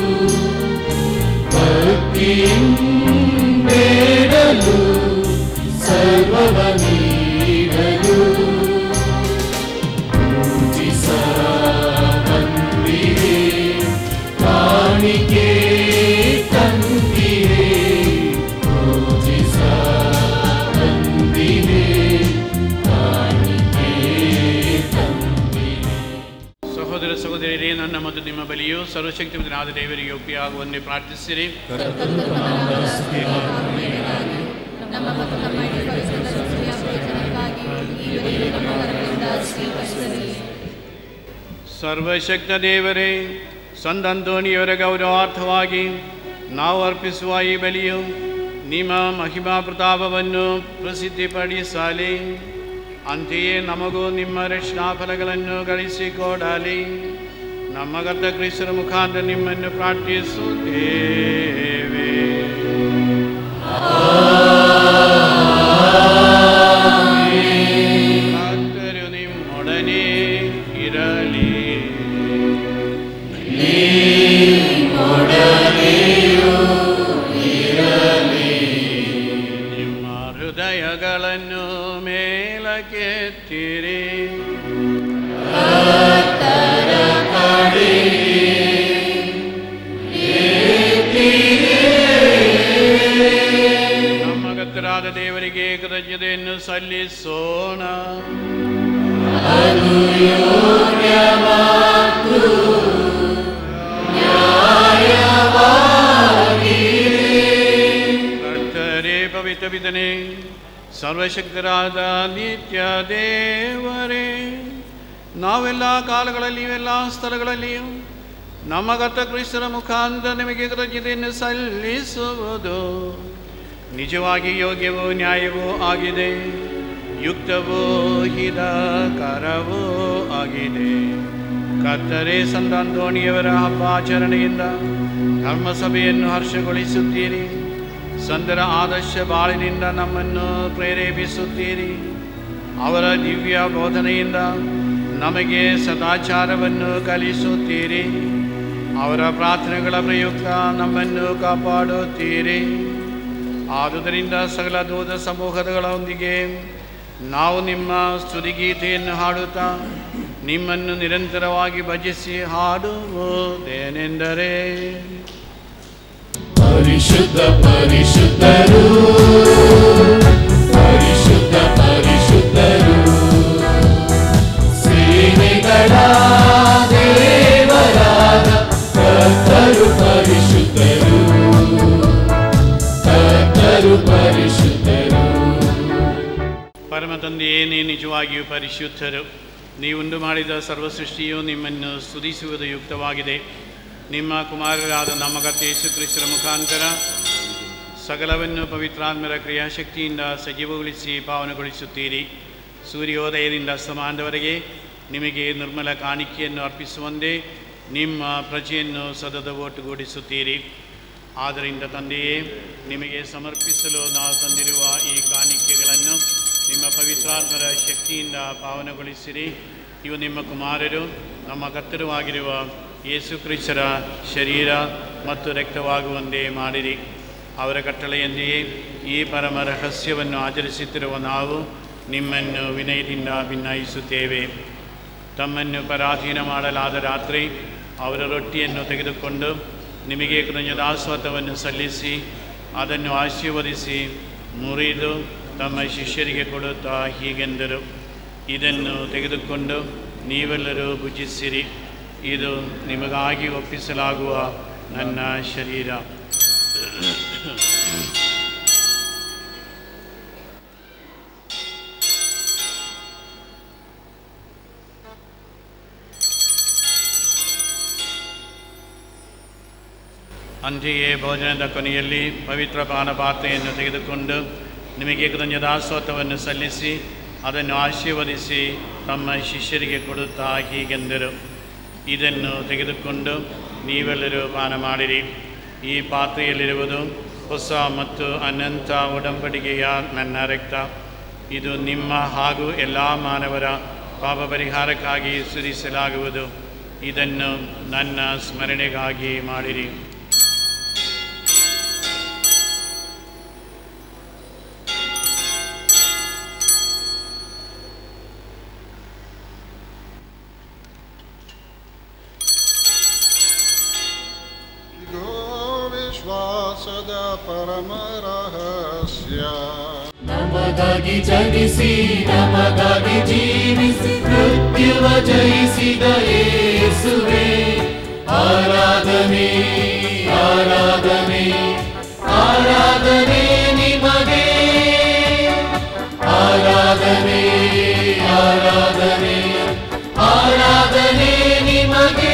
ಭಕ್ತಿಯಿಂದೆಡಲು ಸರ್ವವ ನೀಡಲು ಪೂಜಿಸ ಬಂದಿರೆ ಕಾಣಿಕೆ ತಂದಿರೆ ಪೂಜಿಸ ಬಂದಿರೆ ಕಾಣಿಕೆ ತಂದಿರೆ. ಸಹೋದರ ಸಹೋದರಿಯರೇ, ನನ್ನ ಮತ್ತು ನಿಮ್ಮ ಬಲಿಯು ಸರ್ವಶಕ್ತಿವಂತನಾದ ದೇವರಿಗೆ ಒಪ್ಪಿಯಾಗುವಂತೆ ಪ್ರಾರ್ಥಿಸಿರಿ. ಸರ್ವಶಕ್ತ ದೇವರೇ, ಸಂತ ಅಂತೋನಿಯವರ ಗೌರವಾರ್ಥವಾಗಿ ನಾವು ಅರ್ಪಿಸುವ ಈ ಬಲಿಯು ನಿಮ್ಮ ಮಹಿಮಾ ಪ್ರತಾಪವನ್ನು ಪ್ರಸಿದ್ಧಿಪಡಿಸಲಿ. ಅಂತೆಯೇ ನಮಗೂ ನಿಮ್ಮ ರಕ್ಷಣಾ ಫಲಗಳನ್ನು ಗಳಿಸಿಕೊಡಲಿ. ನಮ್ಮ ಕರ್ತ ಕ್ರಿಸ್ತರ ಮುಖಾಂತರ ನಿಮ್ಮನ್ನು ಪ್ರಾರ್ಥಿಸುತ್ತೇವೆ. ಕರ್ತರು ನಿಮ್ಮೊಡನೆ ಇರಲಿ. ನಿಮ್ಮ ಹೃದಯಗಳನ್ನು ಮೇಲಕ್ಕೆತ್ತಿರಿ. ನಮ್ಮ ತಂದೆಯಾದ ದೇವರಿಗೆ ಕೃತಜ್ಞತೆಯನ್ನು ಸಲ್ಲಿಸೋಣ. ಕರ್ತರೇ, ಪವಿತ್ರ ಪಿತನೇ, ಸರ್ವಶಕ್ತರಾದ ನಿತ್ಯ ದೇವರೇ, ನಾವೆಲ್ಲ ಕಾಲಗಳಲ್ಲಿಯೂ ಎಲ್ಲ ಸ್ಥಳಗಳಲ್ಲಿಯೂ ನಮ್ಮ ಕರ್ತ ಕ್ರಿಸ್ತರ ಮುಖಾಂತರ ನಿಮಗೆ ಕೃತಜ್ಞತೆಯನ್ನು ಸಲ್ಲಿಸುವುದು ನಿಜವಾಗಿ ಯೋಗ್ಯವೂ ನ್ಯಾಯವೂ ಆಗಿದೆ, ಯುಕ್ತವೂ ಹಿತಕರವೂ ಆಗಿದೆ. ಕರ್ತರೇ, ಸಂತ ಅಂತೋಣಿಯವರ ಹಬ್ಬಾಚರಣೆಯಿಂದ ಧರ್ಮಸಭೆಯನ್ನು ಹರ್ಷಗೊಳಿಸುತ್ತೀರಿ. ಸಂತರ ಆದರ್ಶ ಬಾಳಿನಿಂದ ನಮ್ಮನ್ನು ಪ್ರೇರೇಪಿಸುತ್ತೀರಿ. ಅವರ ದಿವ್ಯ ಬೋಧನೆಯಿಂದ ನಮಗೆ ಸದಾಚಾರವನ್ನು ಕಲಿಸುತ್ತೀರಿ. ಅವರ ಪ್ರಾರ್ಥನೆಗಳ ಪ್ರಯುಕ್ತ ನಮ್ಮನ್ನು ಕಾಪಾಡುತ್ತೀರಿ. ಆದುದರಿಂದ ಸಕಲ ದೂತ ಸಮೂಹಗಳೊಂದಿಗೆ ನಾವು ನಿಮ್ಮ ಸ್ತುತಿಗೀತೆಯನ್ನು ಹಾಡುತ್ತಾ ನಿಮ್ಮನ್ನು ನಿರಂತರವಾಗಿ ಭಜಿಸಿ ಹಾಡುವುದೇನೆಂದರೆ: ಪರಿಶುದ್ಧ ಪರಿಶುದ್ಧರು, ಪರಿಶುದ್ಧ ಪರಿಶುದ್ಧರು, ಸೇನೆಗಳ ದೇವರಾದ ಕರ್ತರು ಪರಿಶುದ್ಧರು, ಕರ್ತರು ಪರಿಶುದ್ಧರು. ಪರಮ ತಂದೆಯೇ, ನೀ ನಿಜವಾಗಿಯೂ ಪರಿಶುದ್ಧರು. ನೀವುಂಟು ಮಾಡಿದ ಸರ್ವಸೃಷ್ಟಿಯು ನಿಮ್ಮನ್ನು ಸ್ತುತಿಸುವುದು ಯುಕ್ತವಾಗಿದೆ. ನಿಮ್ಮ ಕುಮಾರರಾದ ನಮ್ಮ ಕರ್ತ ಯೇಸು ಕ್ರಿಸ್ತರ ಮುಖಾಂತರ ಸಕಲವನ್ನು ಪವಿತ್ರಾತ್ಮರ ಕ್ರಿಯಾಶಕ್ತಿಯಿಂದ ಸಜೀವಗೊಳಿಸಿ ಪಾವನಗೊಳಿಸುತ್ತೀರಿ. ಸೂರ್ಯೋದಯದಿಂದ ಅಸ್ತಮಾನದವರೆಗೆ ನಿಮಗೆ ನಿರ್ಮಲ ಕಾಣಿಕೆಯನ್ನು ಅರ್ಪಿಸುವಂತೆ ನಿಮ್ಮ ಪ್ರಜೆಯನ್ನು ಸತತ ಒಟ್ಟುಗೂಡಿಸುತ್ತೀರಿ. ಆದ್ದರಿಂದ ತಂದೆಯೇ, ನಿಮಗೆ ಸಮರ್ಪಿಸಲು ನಾವು ತಂದಿರುವ ಈ ಕಾಣಿಕೆಗಳನ್ನು ನಿಮ್ಮ ಪವಿತ್ರಾತ್ಮರ ಶಕ್ತಿಯಿಂದ ಪಾವನಗೊಳಿಸಿರಿ. ಇವು ನಿಮ್ಮ ಕುಮಾರರು, ನಮ್ಮ ಕರ್ತರೂ ಆಗಿರುವ ಯೇಸು ಕ್ರಿಸ್ತರ ಶರೀರ ಮತ್ತು ರಕ್ತವಾಗುವಂತೆ ಮಾಡಿರಿ. ಅವರ ಕಟ್ಟಳೆಯಂತೆಯೇ ಈ ಪರಮ ರಹಸ್ಯವನ್ನು ಆಚರಿಸುತ್ತಿರುವ ನಾವು ನಿಮ್ಮನ್ನು ವಿನಯದಿಂದ ಭಿನ್ನಯಿಸುತ್ತೇವೆ. ತಮ್ಮನ್ನು ಪರಾಧೀನ ಮಾಡಲಾದ ರಾತ್ರಿ ಅವರ ರೊಟ್ಟಿಯನ್ನು ತೆಗೆದುಕೊಂಡು ನಿಮಗೆ ಕೃತಜ್ಞತಾಸ್ತೋತ್ರವನ್ನು ಸಲ್ಲಿಸಿ ಅದನ್ನು ಆಶೀರ್ವದಿಸಿ ಮುರಿದು ತಮ್ಮ ಶಿಷ್ಯರಿಗೆ ಕೊಡುತ್ತಾ ಹೀಗೆಂದರು: ಇದನ್ನು ತೆಗೆದುಕೊಂಡು ನೀವೆಲ್ಲರೂ ಭುಜಿಸಿರಿ. ಇದು ನಿಮಗಾಗಿ ಒಪ್ಪಿಸಲಾಗುವ ನನ್ನ ಶರೀರ. ಅಂತೆಯೇ ಭೋಜನದ ಕೊನೆಯಲ್ಲಿ ಪವಿತ್ರ ಪಾನಪಾತ್ರೆಯನ್ನು ತೆಗೆದುಕೊಂಡು ನಿಮಗೆ ಕೃತಜ್ಞತಾಸ್ತೋತ್ರವನ್ನು ಸಲ್ಲಿಸಿ ಅದನ್ನು ಆಶೀರ್ವದಿಸಿ ತಮ್ಮ ಶಿಷ್ಯರಿಗೆ ಕೊಡುತ್ತಾ ಹೀಗೆಂದರು: ಇದನ್ನು ತೆಗೆದುಕೊಂಡು ನೀವೆಲ್ಲರೂ ಪಾನ ಮಾಡಿರಿ. ಈ ಪಾತ್ರೆಯಲ್ಲಿರುವುದು ಹೊಸ ಮತ್ತು ಅನಂತ ಒಡಂಬಡಿಕೆಯ ನನ್ನ ರಕ್ತ. ಇದು ನಿಮ್ಮ ಹಾಗೂ ಎಲ್ಲ ಮಾನವರ ಪಾಪ ಪರಿಹಾರಕ್ಕಾಗಿ ಸುರಿಸಲಾಗುವುದು. ಇದನ್ನು ನನ್ನ ಸ್ಮರಣೆಗಾಗಿ ಮಾಡಿರಿ. ವಿಶ್ವಾಸದ ಪರಮ ರಹಸ್ಯ, ನಮಗಾಗಿ ಜನಿಸಿ ನಮಗಾಗಿ ಜೀವಿಸಿ ಮೃತ್ಯುವ ಜಯಿಸಿದ ಯೇಸುವೇ, ಆರಾಧನೆ ಆರಾಧನೆ ಆರಾಧನೆ ನಿಮಗೆ, ಆರಾಧನೆ ಆರಾಧನೆ ಆರಾಧನೆ ನಿಮಗೆ.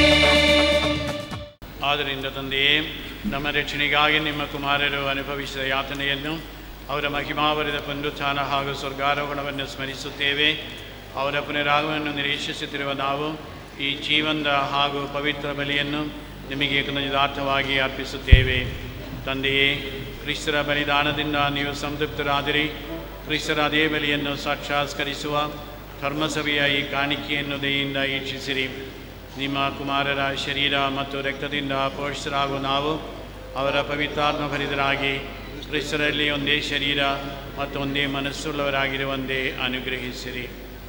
ಆದ್ದರಿಂದ ತಂದೆಯೇ, ನಮ್ಮ ರಕ್ಷಣೆಗಾಗಿ ನಿಮ್ಮ ಕುಮಾರರು ಅನುಭವಿಸಿದ ಯಾತನೆಯನ್ನು, ಅವರ ಮಹಿಮಾವರಿದ ಪುನರುತ್ಥಾನ ಹಾಗೂ ಸ್ವರ್ಗಾರೋಹಣವನ್ನು ಸ್ಮರಿಸುತ್ತೇವೆ. ಅವರ ಪುನರಾಗಮನವನ್ನು ನಿರೀಕ್ಷಿಸುತ್ತಿರುವ ನಾವು ಈ ಜೀವಂತ ಹಾಗೂ ಪವಿತ್ರ ಬಲಿಯನ್ನು ನಿಮಗೆ ಕೃತಜ್ಞತಾರ್ಥವಾಗಿ ಅರ್ಪಿಸುತ್ತೇವೆ. ತಂದೆಯೇ, ಕ್ರಿಸ್ತರ ಬಲಿದಾನದಿಂದ ನೀವು ಸಂತೃಪ್ತರಾದಿರಿ. ಕ್ರಿಸ್ತರ ಅದೇ ಬಲಿಯನ್ನು ಸಾಕ್ಷಾತ್ಕರಿಸುವ ಧರ್ಮಸಭೆಯ ಈ ಕಾಣಿಕೆಯನ್ನು ದಯೆಯಿಂದ ಈಕ್ಷಿಸಿರಿ. ನಿಮ್ಮ ಕುಮಾರರ ಶರೀರ ಮತ್ತು ರಕ್ತದಿಂದ ಪೋಷಿತರಾಗುವ ನಾವು ಅವರ ಪವಿತ್ರಾತ್ಮ ಭರಿತರಾಗಿ ಕ್ರಿಸ್ತರಲ್ಲಿ ಒಂದೇ ಶರೀರ ಮತ್ತು ಒಂದೇ ಮನಸ್ಸುಳ್ಳವರಾಗಿರುವಂತೆ ಅನುಗ್ರಹಿಸಿರಿ.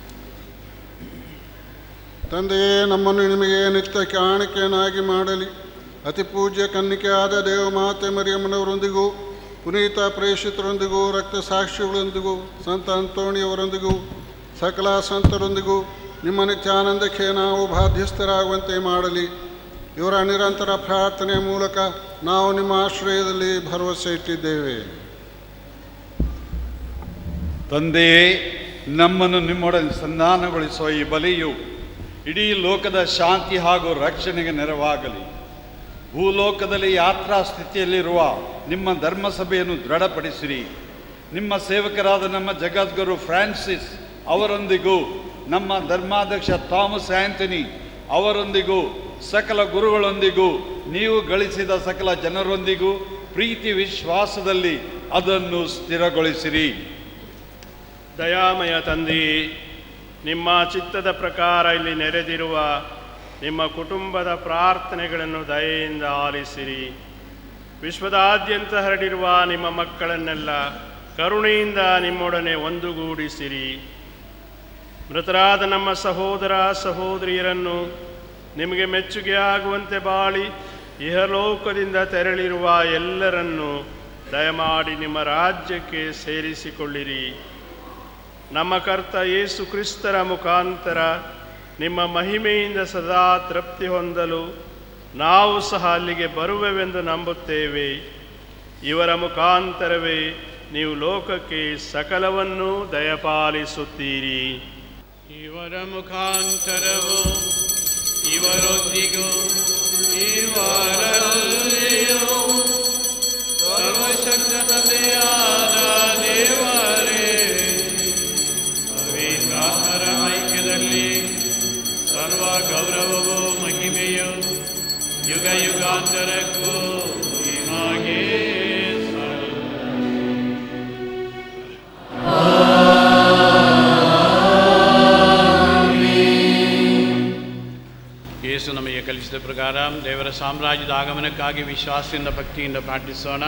ತಂದೆಯೇ, ನಮ್ಮನ್ನು ನಿಮಗೆ ನಿತ್ಯ ಕಾಣಿಕೆಯನ್ನಾಗಿ ಮಾಡಲಿ. ಅತಿ ಪೂಜ್ಯ ಕನ್ನಿಕೆಯಾದ ದೇವಮಾತೆ ಮರಿಯಮ್ಮನವರೊಂದಿಗೂ ಪುನೀತ ಪ್ರೇಷಿತರೊಂದಿಗೂ ರಕ್ತ ಸಾಕ್ಷಿಗಳೊಂದಿಗೂ ಸಂತ ಅಂತೋಣಿಯವರೊಂದಿಗೂ ಸಕಲ ಸಂತರೊಂದಿಗೂ ನಿಮ್ಮ ನಿತ್ಯಾನಂದಕ್ಕೆ ನಾವು ಬಾಧ್ಯಸ್ಥರಾಗುವಂತೆ ಮಾಡಲಿ. ಇವರ ನಿರಂತರ ಪ್ರಾರ್ಥನೆ ಮೂಲಕ ನಾವು ನಿಮ್ಮ ಆಶ್ರಯದಲ್ಲಿ ಭರವಸೆ ಇಟ್ಟಿದ್ದೇವೆ. ತಂದೆಯೇ, ನಮ್ಮನ್ನು ನಿಮ್ಮೊಡನೆ ಸಂಧಾನಗೊಳಿಸುವ ಈ ಬಲಿಯು ಇಡೀ ಲೋಕದ ಶಾಂತಿ ಹಾಗೂ ರಕ್ಷಣೆಗೆ ನೆರವಾಗಲಿ. ಭೂಲೋಕದಲ್ಲಿ ಯಾತ್ರಾ ಸ್ಥಿತಿಯಲ್ಲಿರುವ ನಿಮ್ಮ ಧರ್ಮಸಭೆಯನ್ನು ದೃಢಪಡಿಸಿರಿ. ನಿಮ್ಮ ಸೇವಕರಾದ ನಮ್ಮ ಜಗದ್ಗುರು ಫ್ರಾನ್ಸಿಸ್ ಅವರೊಂದಿಗೂ ನಮ್ಮ ಧರ್ಮಾಧ್ಯಕ್ಷ ಥಾಮಸ್ ಆಂಥನಿ ಅವರೊಂದಿಗೂ ಸಕಲ ಗುರುಗಳೊಂದಿಗೂ ನೀವು ಗಳಿಸಿದ ಸಕಲ ಜನರೊಂದಿಗೂ ಪ್ರೀತಿ ವಿಶ್ವಾಸದಲ್ಲಿ ಅದನ್ನು ಸ್ಥಿರಗೊಳಿಸಿರಿ. ದಯಾಮಯ ತಂದೆಯೇ, ನಿಮ್ಮ ಚಿತ್ತದ ಪ್ರಕಾರ ಇಲ್ಲಿ ನೆರೆದಿರುವ ನಿಮ್ಮ ಕುಟುಂಬದ ಪ್ರಾರ್ಥನೆಗಳನ್ನು ದಯೆಯಿಂದ ಆಲಿಸಿರಿ. ವಿಶ್ವದಾದ್ಯಂತ ಹರಡಿರುವ ನಿಮ್ಮ ಮಕ್ಕಳನ್ನೆಲ್ಲ ಕರುಣೆಯಿಂದ ನಿಮ್ಮೊಡನೆ ಒಂದುಗೂಡಿಸಿರಿ. ಮೃತರಾದ ನಮ್ಮ ಸಹೋದರ ಸಹೋದರಿಯರನ್ನು ನಿಮಗೆ ಮೆಚ್ಚುಗೆಯಾಗುವಂತೆ ಬಾಳಿ ಇಹಲೋಕದಿಂದ ತೆರಳಿರುವ ಎಲ್ಲರನ್ನೂ ದಯಮಾಡಿ ನಿಮ್ಮ ರಾಜ್ಯಕ್ಕೆ ಸೇರಿಸಿಕೊಳ್ಳಿರಿ. ನಮ್ಮ ಕರ್ತ ಯೇಸು ಕ್ರಿಸ್ತರ ಮುಖಾಂತರ ನಿಮ್ಮ ಮಹಿಮೆಯಿಂದ ಸದಾ ತೃಪ್ತಿ ಹೊಂದಲು ನಾವು ಸಹ ಅಲ್ಲಿಗೆ ಬರುವೆವೆಂದು ನಂಬುತ್ತೇವೆ. ಇವರ ಮುಖಾಂತರವೇ ನೀವು ಲೋಕಕ್ಕೆ ಸಕಲವನ್ನೂ ದಯಪಾಲಿಸುತ್ತೀರಿ. ಇವರ ಮುಖಾಂತರವು ಇವರೊಂದಿಗೂ ಇವರಲ್ಲಿಯೂ ಸರ್ವಶಕ್ತ ತಂದೆಯಾದ ದೇವರೇ, ಪವಿತ್ರಾತ್ಮರ ಐಕ್ಯದಲ್ಲಿ ಸರ್ವ ಗೌರವವೂ ಮಹಿಮೆಯು ಯುಗ ಯುಗಾಂತರಕ್ಕೂ ನಿಮಗೆ ಯೇಸು ನಮಗೆ ಕಲಿಸಿದ ಪ್ರಕಾರ ದೇವರ ಸಾಮ್ರಾಜ್ಯದ ಆಗಮನಕ್ಕಾಗಿ ವಿಶ್ವಾಸದಿಂದ ಭಕ್ತಿಯಿಂದ ಪ್ರಾರ್ಥಿಸೋಣ.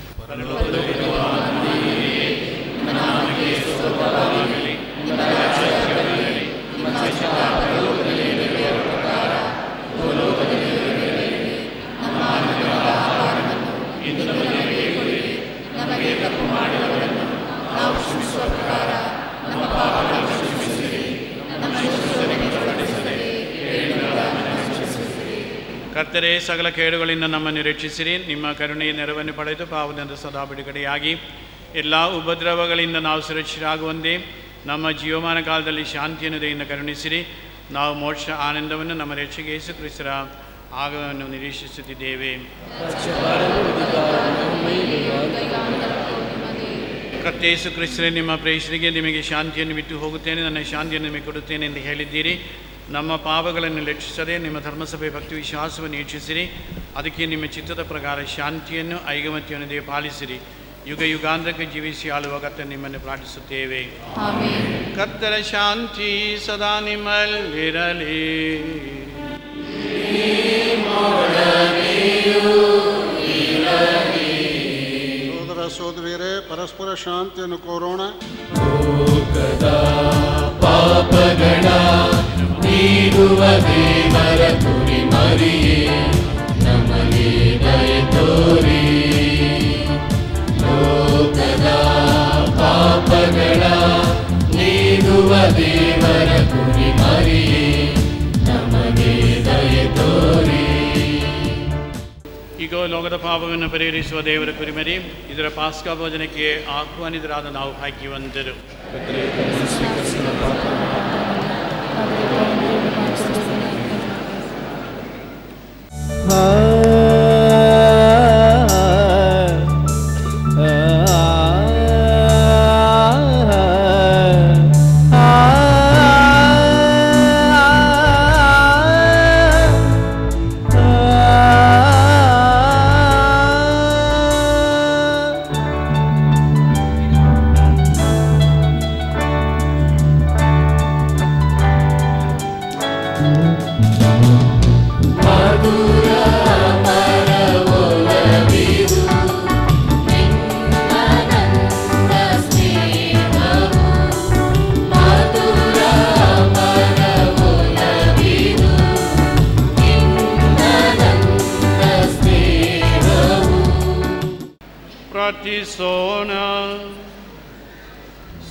ಕರ್ತರೇ, ಸಕಲ ಕೇಡುಗಳಿಂದ ನಮ್ಮನ್ನು ರಕ್ಷಿಸಿರಿ. ನಿಮ್ಮ ಕರುಣೆಯ ನೆರವನ್ನು ಪಡೆದು ಪಾವದಿಂದ ಸದಾ ಬಿಡುಗಡೆಯಾಗಿ ಎಲ್ಲ ಉಪದ್ರವಗಳಿಂದ ನಾವು ಸುರಕ್ಷಿತರಾಗುವಂತೆ ನಮ್ಮ ಜೀವಮಾನ ಕಾಲದಲ್ಲಿ ಶಾಂತಿಯನ್ನು ದಯೆಯಿಂದ ಕರುಣಿಸಿರಿ. ನಾವು ಮೋಕ್ಷ ಆನಂದವನ್ನು ನಮ್ಮ ರಕ್ಷಕ ಯೇಸು ಕ್ರಿಸ್ತರ ಆಗಮನವನ್ನು ನಿರೀಕ್ಷಿಸುತ್ತಿದ್ದೇವೆ. ಕರ್ತ ಯೇಸು ಕ್ರಿಸ್ತರೇ, ನಿಮ್ಮ ಪ್ರೇಷರಿಗೆ ನಿಮಗೆ ಶಾಂತಿಯನ್ನು ಬಿಟ್ಟು ಹೋಗುತ್ತೇನೆ, ನನ್ನ ಶಾಂತಿಯನ್ನು ನಿಮಗೆ ಕೊಡುತ್ತೇನೆ ಎಂದು ಹೇಳಿದ್ದೀರಿ. ನಮ್ಮ ಪಾಪಗಳನ್ನು ಲೆಕ್ಕಿಸದೆ ನಿಮ್ಮ ಧರ್ಮಸಭೆ ಭಕ್ತಿ ವಿಶ್ವಾಸವನ್ನು ಹೆಚ್ಚಿಸಿರಿ. ಅದಕ್ಕೆ ನಿಮ್ಮ ಚಿತ್ತದ ಪ್ರಕಾರ ಶಾಂತಿಯನ್ನು ಐಕಮತ್ಯವನ್ನು ಪಾಲಿಸಿರಿ. ಯುಗ ಯುಗಾಂತಕ್ಕೆ ಜೀವಿಸಿ ಆಳುವ ಕರ್ತ ನಿಮ್ಮನ್ನು ಪ್ರಾರ್ಥಿಸುತ್ತೇವೆ. ಕರ್ತರ ಶಾಂತಿ ಸದಾ ನಿಮ್ಮಲ್ಲಿರಲಿ. ಸೋದರ ಸೋದರಿಯರೇ, ಪರಸ್ಪರ ಶಾಂತಿಯನ್ನು ಕೋರೋಣ. ಪಾಪಗಳ ನೀಡುವ ದೇವರ ಕುರಿ ಮರಿಯೇ, ನಮಗೆ ದಯೆ ತೋರಿ. ಲೋಕದ ಪಾಪಗಳ ನೀಡುವ ದೇವರ ಕುರಿ ಮರಿಯೇ, ನಮಗೆ ದಯೆ ತೋರಿ. ಈಗ ಲೋಕದ ಪಾಪವನ್ನು ಪರಿಹರಿಸುವ ದೇವರ ಕುರಿಮರಿ, ಇದರ ಪಾಸ್ಕಾ ಭೋಜನಕ್ಕೆ ಆಹ್ವಾನಿತರಾದ ನಾವು ಭಾಗ್ಯವಂತರು.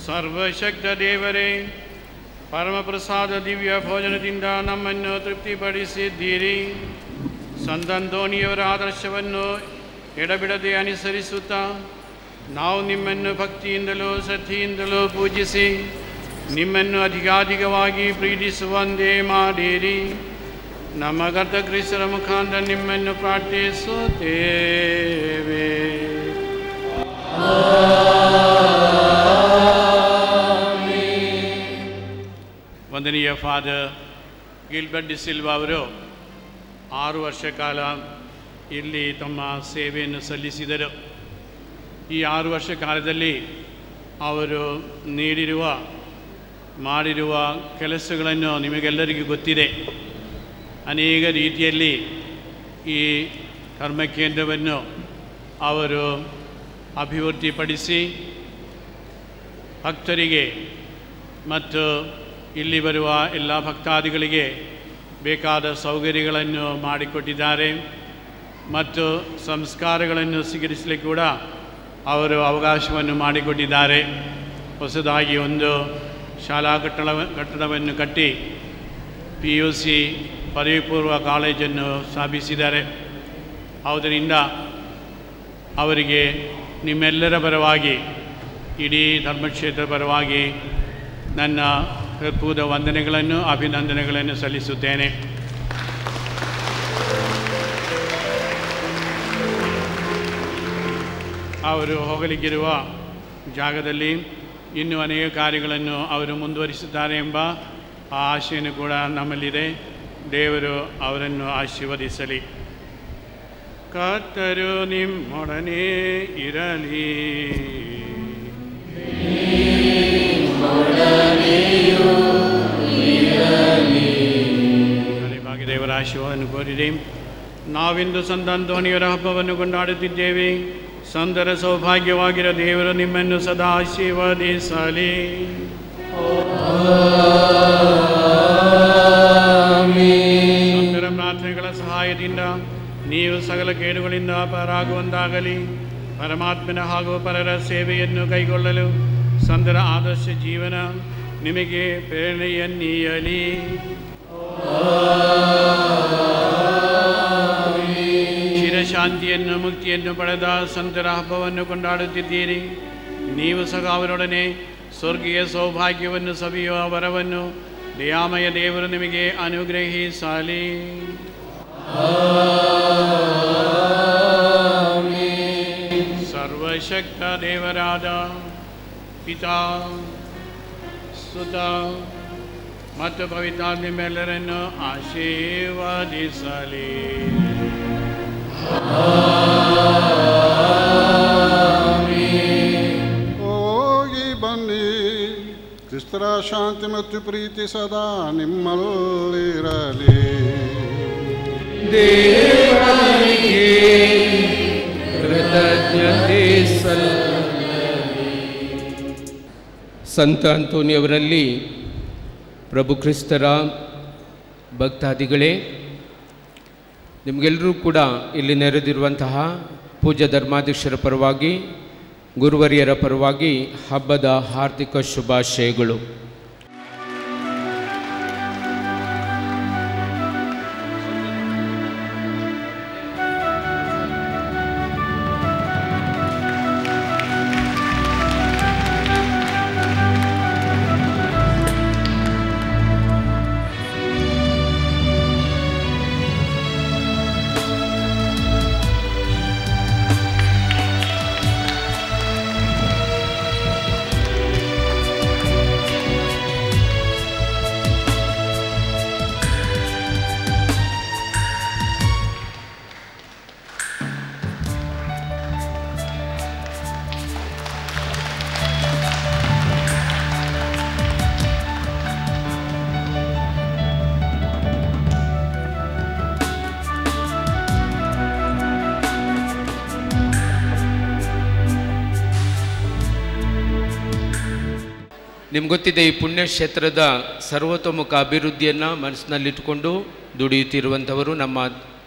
ಸರ್ವಶಕ್ತ ದೇವರೇ, ಪರಮಪ್ರಸಾದ ದಿವ್ಯ ಭೋಜನದಿಂದ ನಮ್ಮನ್ನು ತೃಪ್ತಿಪಡಿಸಿದ್ದೀರಿ. ಸಂತಂತೋಣಿಯವರ ಆದರ್ಶವನ್ನು ಎಡಬಿಡದೆ ಅನುಸರಿಸುತ್ತಾ ನಾವು ನಿಮ್ಮನ್ನು ಭಕ್ತಿಯಿಂದಲೂ ಶ್ರದ್ಧೆಯಿಂದಲೂ ಪೂಜಿಸಿ ನಿಮ್ಮನ್ನು ಅಧಿಕಾಧಿಕವಾಗಿ ಪ್ರೀತಿಸುವಂತೆ ಮಾಡಿರಿ. ನಮ್ಮ ಕರ್ತ ಕ್ರಿಸ್ತರ ಮುಖಾಂತರ ನಿಮ್ಮನ್ನು ಪ್ರಾರ್ಥಿಸುತ್ತೇವೆ. ವಂದನೀಯ ಫಾದರ್ ಗಿಲ್ಬರ್ಟ್ ಡಿ ಸಿಲ್ವಾ ಅವರು 6 ವರ್ಷ ಕಾಲ ಇಲ್ಲಿ ತಮ್ಮ ಸೇವೆಯನ್ನು ಸಲ್ಲಿಸಿದರು. ಈ 6 ವರ್ಷ ಕಾಲದಲ್ಲಿ ಅವರು ಮಾಡಿರುವ ಕೆಲಸಗಳನ್ನು ನಿಮಗೆಲ್ಲರಿಗೂ ಗೊತ್ತಿದೆ. ಅನೇಕ ರೀತಿಯಲ್ಲಿ ಈ ಧರ್ಮಕೇಂದ್ರವನ್ನು ಅವರು ಅಭಿವೃದ್ಧಿಪಡಿಸಿ ಭಕ್ತರಿಗೆ ಮತ್ತು ಇಲ್ಲಿ ಬರುವ ಎಲ್ಲ ಭಕ್ತಾದಿಗಳಿಗೆ ಬೇಕಾದ ಸೌಕರ್ಯಗಳನ್ನು ಮಾಡಿಕೊಟ್ಟಿದ್ದಾರೆ ಮತ್ತು ಸಂಸ್ಕಾರಗಳನ್ನು ಸ್ವೀಕರಿಸಲಿಕ್ಕೆ ಕೂಡ ಅವರು ಅವಕಾಶವನ್ನು ಮಾಡಿಕೊಟ್ಟಿದ್ದಾರೆ. ಹೊಸದಾಗಿ ಒಂದು ಶಾಲಾ ಕಟ್ಟಡವನ್ನು ಕಟ್ಟಿ PUC ಪದವಿ ಪೂರ್ವ ಕಾಲೇಜನ್ನು ಸ್ಥಾಪಿಸಿದ್ದಾರೆ. ಆದ್ದರಿಂದ ಅವರಿಗೆ ನಿಮ್ಮೆಲ್ಲರ ಪರವಾಗಿ, ಇಡೀ ಧರ್ಮಕ್ಷೇತ್ರ ಪರವಾಗಿ ನನ್ನ ಹೃತ್ಪೂರ್ವ ವಂದನೆಗಳನ್ನು ಅಭಿನಂದನೆಗಳನ್ನು ಸಲ್ಲಿಸುತ್ತೇನೆ. ಅವರು ಹೋಗಲಿಕ್ಕಿರುವ ಜಾಗದಲ್ಲಿ ಇನ್ನೂ ಅನೇಕ ಕಾರ್ಯಗಳನ್ನು ಅವರು ಮುಂದುವರಿಸುತ್ತಾರೆ ಎಂಬ ಆ ಆಶೆಯನ್ನು ಕೂಡ ನಮ್ಮಲ್ಲಿದೆ. ದೇವರು ಅವರನ್ನು ಆಶೀರ್ವದಿಸಲಿ. ಕರ್ತರು ನಿಮ್ಮೊಡನೆ ಇರಲಿ. ದೇವರ ಆಶೀರ್ವಾದವನ್ನು ಕೋರಿದೆ. ನಾವಿಂದು ಸಂತ ಅಂತೋಣಿಯವರ ಹಬ್ಬವನ್ನು ಕೊಂಡಾಡುತ್ತಿದ್ದೇವೆ. ಸಂತರ ಸೌಭಾಗ್ಯವಾಗಿರೋ ದೇವರು ನಿಮ್ಮನ್ನು ಸದಾ ಆಶೀರ್ವದಿಸಲಿ. ಸಂತರ ಪ್ರಾರ್ಥನೆಗಳ ಸಹಾಯದಿಂದ ನೀವು ಸಕಲ ಕೇಡುಗಳಿಂದ ಪಾರಾಗುವಂತಾಗಲಿ. ಪರಮಾತ್ಮನ ಹಾಗೂ ಪರರ ಸೇವೆಯನ್ನು ಕೈಗೊಳ್ಳಲು ಸಂತರ ಆದರ್ಶ ಜೀವನ ನಿಮಗೆ ಪ್ರೇರಣೆಯನ್ನೀಯಲಿ. ಚಿರಶಾಂತಿಯನ್ನು ಮುಕ್ತಿಯನ್ನು ಪಡೆದ ಸಂತರ ಹಬ್ಬವನ್ನು ಕೊಂಡಾಡುತ್ತಿದ್ದೀರಿ. ನೀವು ಸಹ ಅವರೊಡನೆ ಸ್ವರ್ಗೀಯ ಸೌಭಾಗ್ಯವನ್ನು ಸವಿಯುವ ವರವನ್ನು ದಯಾಮಯ ದೇವರು ನಿಮಗೆ ಅನುಗ್ರಹಿಸಲಿ. ಸರ್ವಶಕ್ತ ದೇವರಾದ ಪಿತಾ, ಸುತ ಮತ್ತು ಪವಿತ್ರಾತ್ಮ ನಿಮ್ಮೆಲ್ಲರನ್ನು ಆಶೀರ್ವದಿಸಲಿ. ಹೋಗಿ ಬನ್ನಿ. ಕ್ರಿಸ್ತರ ಶಾಂತಿ ಮತ್ತು ಪ್ರೀತಿ ಸದಾ ನಿಮ್ಮಲ್ಲಿರಲಿ. ದೇವರಿಗೆ ಕೃತಜ್ಞತೆ ಸಲ್ಲಲಿ. ಸಂತ ಅಂತೋನಿಯವರಲ್ಲಿ ಪ್ರಭು ಕ್ರಿಸ್ತರ ಭಕ್ತಾದಿಗಳೇ, ನಿಮಗೆಲ್ಲರೂ ಕೂಡ ಇಲ್ಲಿ ನೆರೆದಿರುವಂತಹ ಪೂಜ್ಯ ಧರ್ಮಾಧ್ಯಕ್ಷರ ಪರವಾಗಿ, ಗುರುವರಿಯರ ಪರವಾಗಿ ಹಬ್ಬದ ಹಾರ್ದಿಕ ಶುಭಾಶಯಗಳು. ನಿಮ್ಗೆ ಗೊತ್ತಿದೆ, ಈ ಪುಣ್ಯಕ್ಷೇತ್ರದ ಸರ್ವತೋಮುಖ ಅಭಿವೃದ್ಧಿಯನ್ನು ಮನಸ್ಸಿನಲ್ಲಿಟ್ಟುಕೊಂಡು ದುಡಿಯುತ್ತಿರುವಂಥವರು ನಮ್ಮ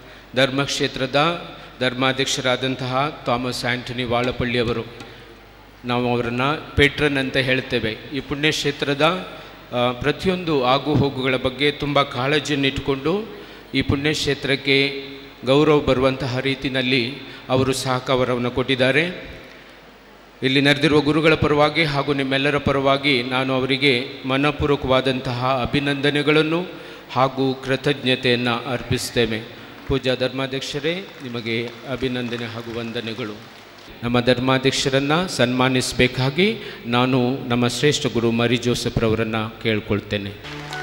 ಧರ್ಮಕ್ಷೇತ್ರದ ಧರ್ಮಾಧ್ಯಕ್ಷರಾದಂತಹ ಥಾಮಸ್ ಆಂಟನಿ ವಾಳಪಳ್ಳಿಯವರು. ನಾವು ಅವರನ್ನು ಪೇಟ್ರನ್ ಅಂತ ಹೇಳ್ತೇವೆ. ಈ ಪುಣ್ಯಕ್ಷೇತ್ರದ ಪ್ರತಿಯೊಂದು ಆಗು ಹೋಗುಗಳ ಬಗ್ಗೆ ತುಂಬ ಕಾಳಜಿಯನ್ನಿಟ್ಟುಕೊಂಡು ಈ ಪುಣ್ಯಕ್ಷೇತ್ರಕ್ಕೆ ಗೌರವ ಬರುವಂತಹ ರೀತಿಯಲ್ಲಿ ಅವರು ಸಹಕಾರವನ್ನು ಕೊಟ್ಟಿದ್ದಾರೆ. ಇಲ್ಲಿ ನೆರೆದಿರುವ ಗುರುಗಳ ಪರವಾಗಿ ಹಾಗೂ ನಿಮ್ಮೆಲ್ಲರ ಪರವಾಗಿ ನಾನು ಅವರಿಗೆ ಮನಪೂರ್ವಕವಾದಂತಹ ಅಭಿನಂದನೆಗಳನ್ನು ಹಾಗೂ ಕೃತಜ್ಞತೆಯನ್ನು ಅರ್ಪಿಸ್ತೇವೆ. ಪೂಜಾ ಧರ್ಮಾಧ್ಯಕ್ಷರೇ, ನಿಮಗೆ ಅಭಿನಂದನೆ ಹಾಗೂ ವಂದನೆಗಳು. ನಮ್ಮ ಧರ್ಮಾಧ್ಯಕ್ಷರನ್ನು ಸನ್ಮಾನಿಸಬೇಕಾಗಿ ನಾನು ನಮ್ಮ ಶ್ರೇಷ್ಠ ಗುರು ಮರಿ ಜೋಸೆಫ್ರವರನ್ನು ಕೇಳ್ಕೊಳ್ತೇನೆ.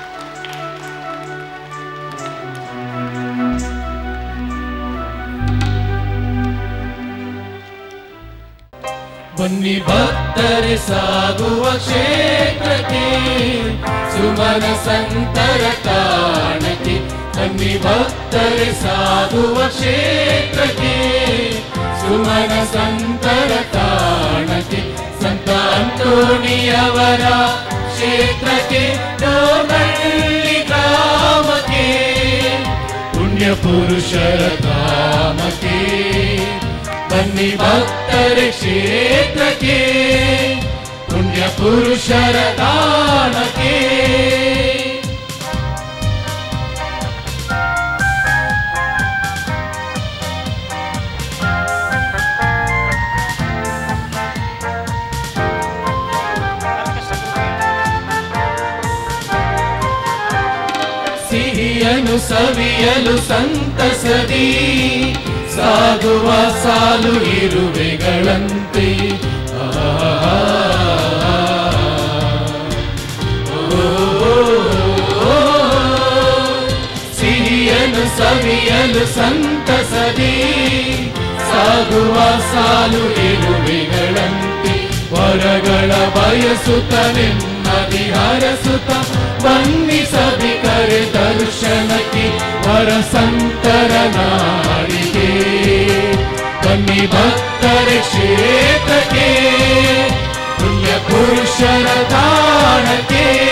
ಬನ್ನಿ ಭಕ್ತರೆ ಸಾಗುವ ಕ್ಷೇತ್ರಕ್ಕೆ, ಸುಮನ ಸಂತರ ತಾಣಕ್ಕೆ. ಬನ್ನಿ ಭಕ್ತರೆ ಸಾಗುವ ಕ್ಷೇತ್ರಕ್ಕೆ, ಸುಮನ ಸಂತರ ತಾಣಕ್ಕೆ. ಸಂತ ಅಂತೋಣಿಯವರ ಕ್ಷೇತ್ರಕ್ಕೆ, ಡೋರ್ನಹಳ್ಳಿ ಗ್ರಾಮಕ್ಕೆ, ಪುಣ್ಯ ಪುರುಷರ ಧಾಮಕ್ಕೆ. ಬನ್ನಿ ಭಕ್ತರೆ ಕ್ಷೇತ್ರಕ್ಕೆ, ಪುಣ್ಯ ಪುರುಷರ ತಾಣಕ್ಕೆ. ಸಿಹಿಯನು ಸವಿಯಲು ಸಂತಸದಿ ಸಾಗುವ ಸಾಲು ಇರುವೆಗಳಂತೆ. ಸಿಹಿಯನು ಸವಿಯಲು ಸಂತಸದಿ ಸಾಗುವ ಸಾಲು ಇರುವೆಗಳಂತೆ. ವರಗಳ ಬಯಸುತ್ತ ನೆಮ್ಮದಿ ಹರಸುತ್ತ ಬನ್ನಿ ಸಭಿ ಕರೆ ದರ್ಶನಕ್ಕೆ, ವರ ಸಂತರ ನಾಡಿಗೆ. ಬನ್ನಿ ಭಕ್ತರೆ ಕ್ಷೇತ್ರಕ್ಕೆ, ಪುಣ್ಯ ಪುರುಷರ ತಾಣಕ್ಕೆ.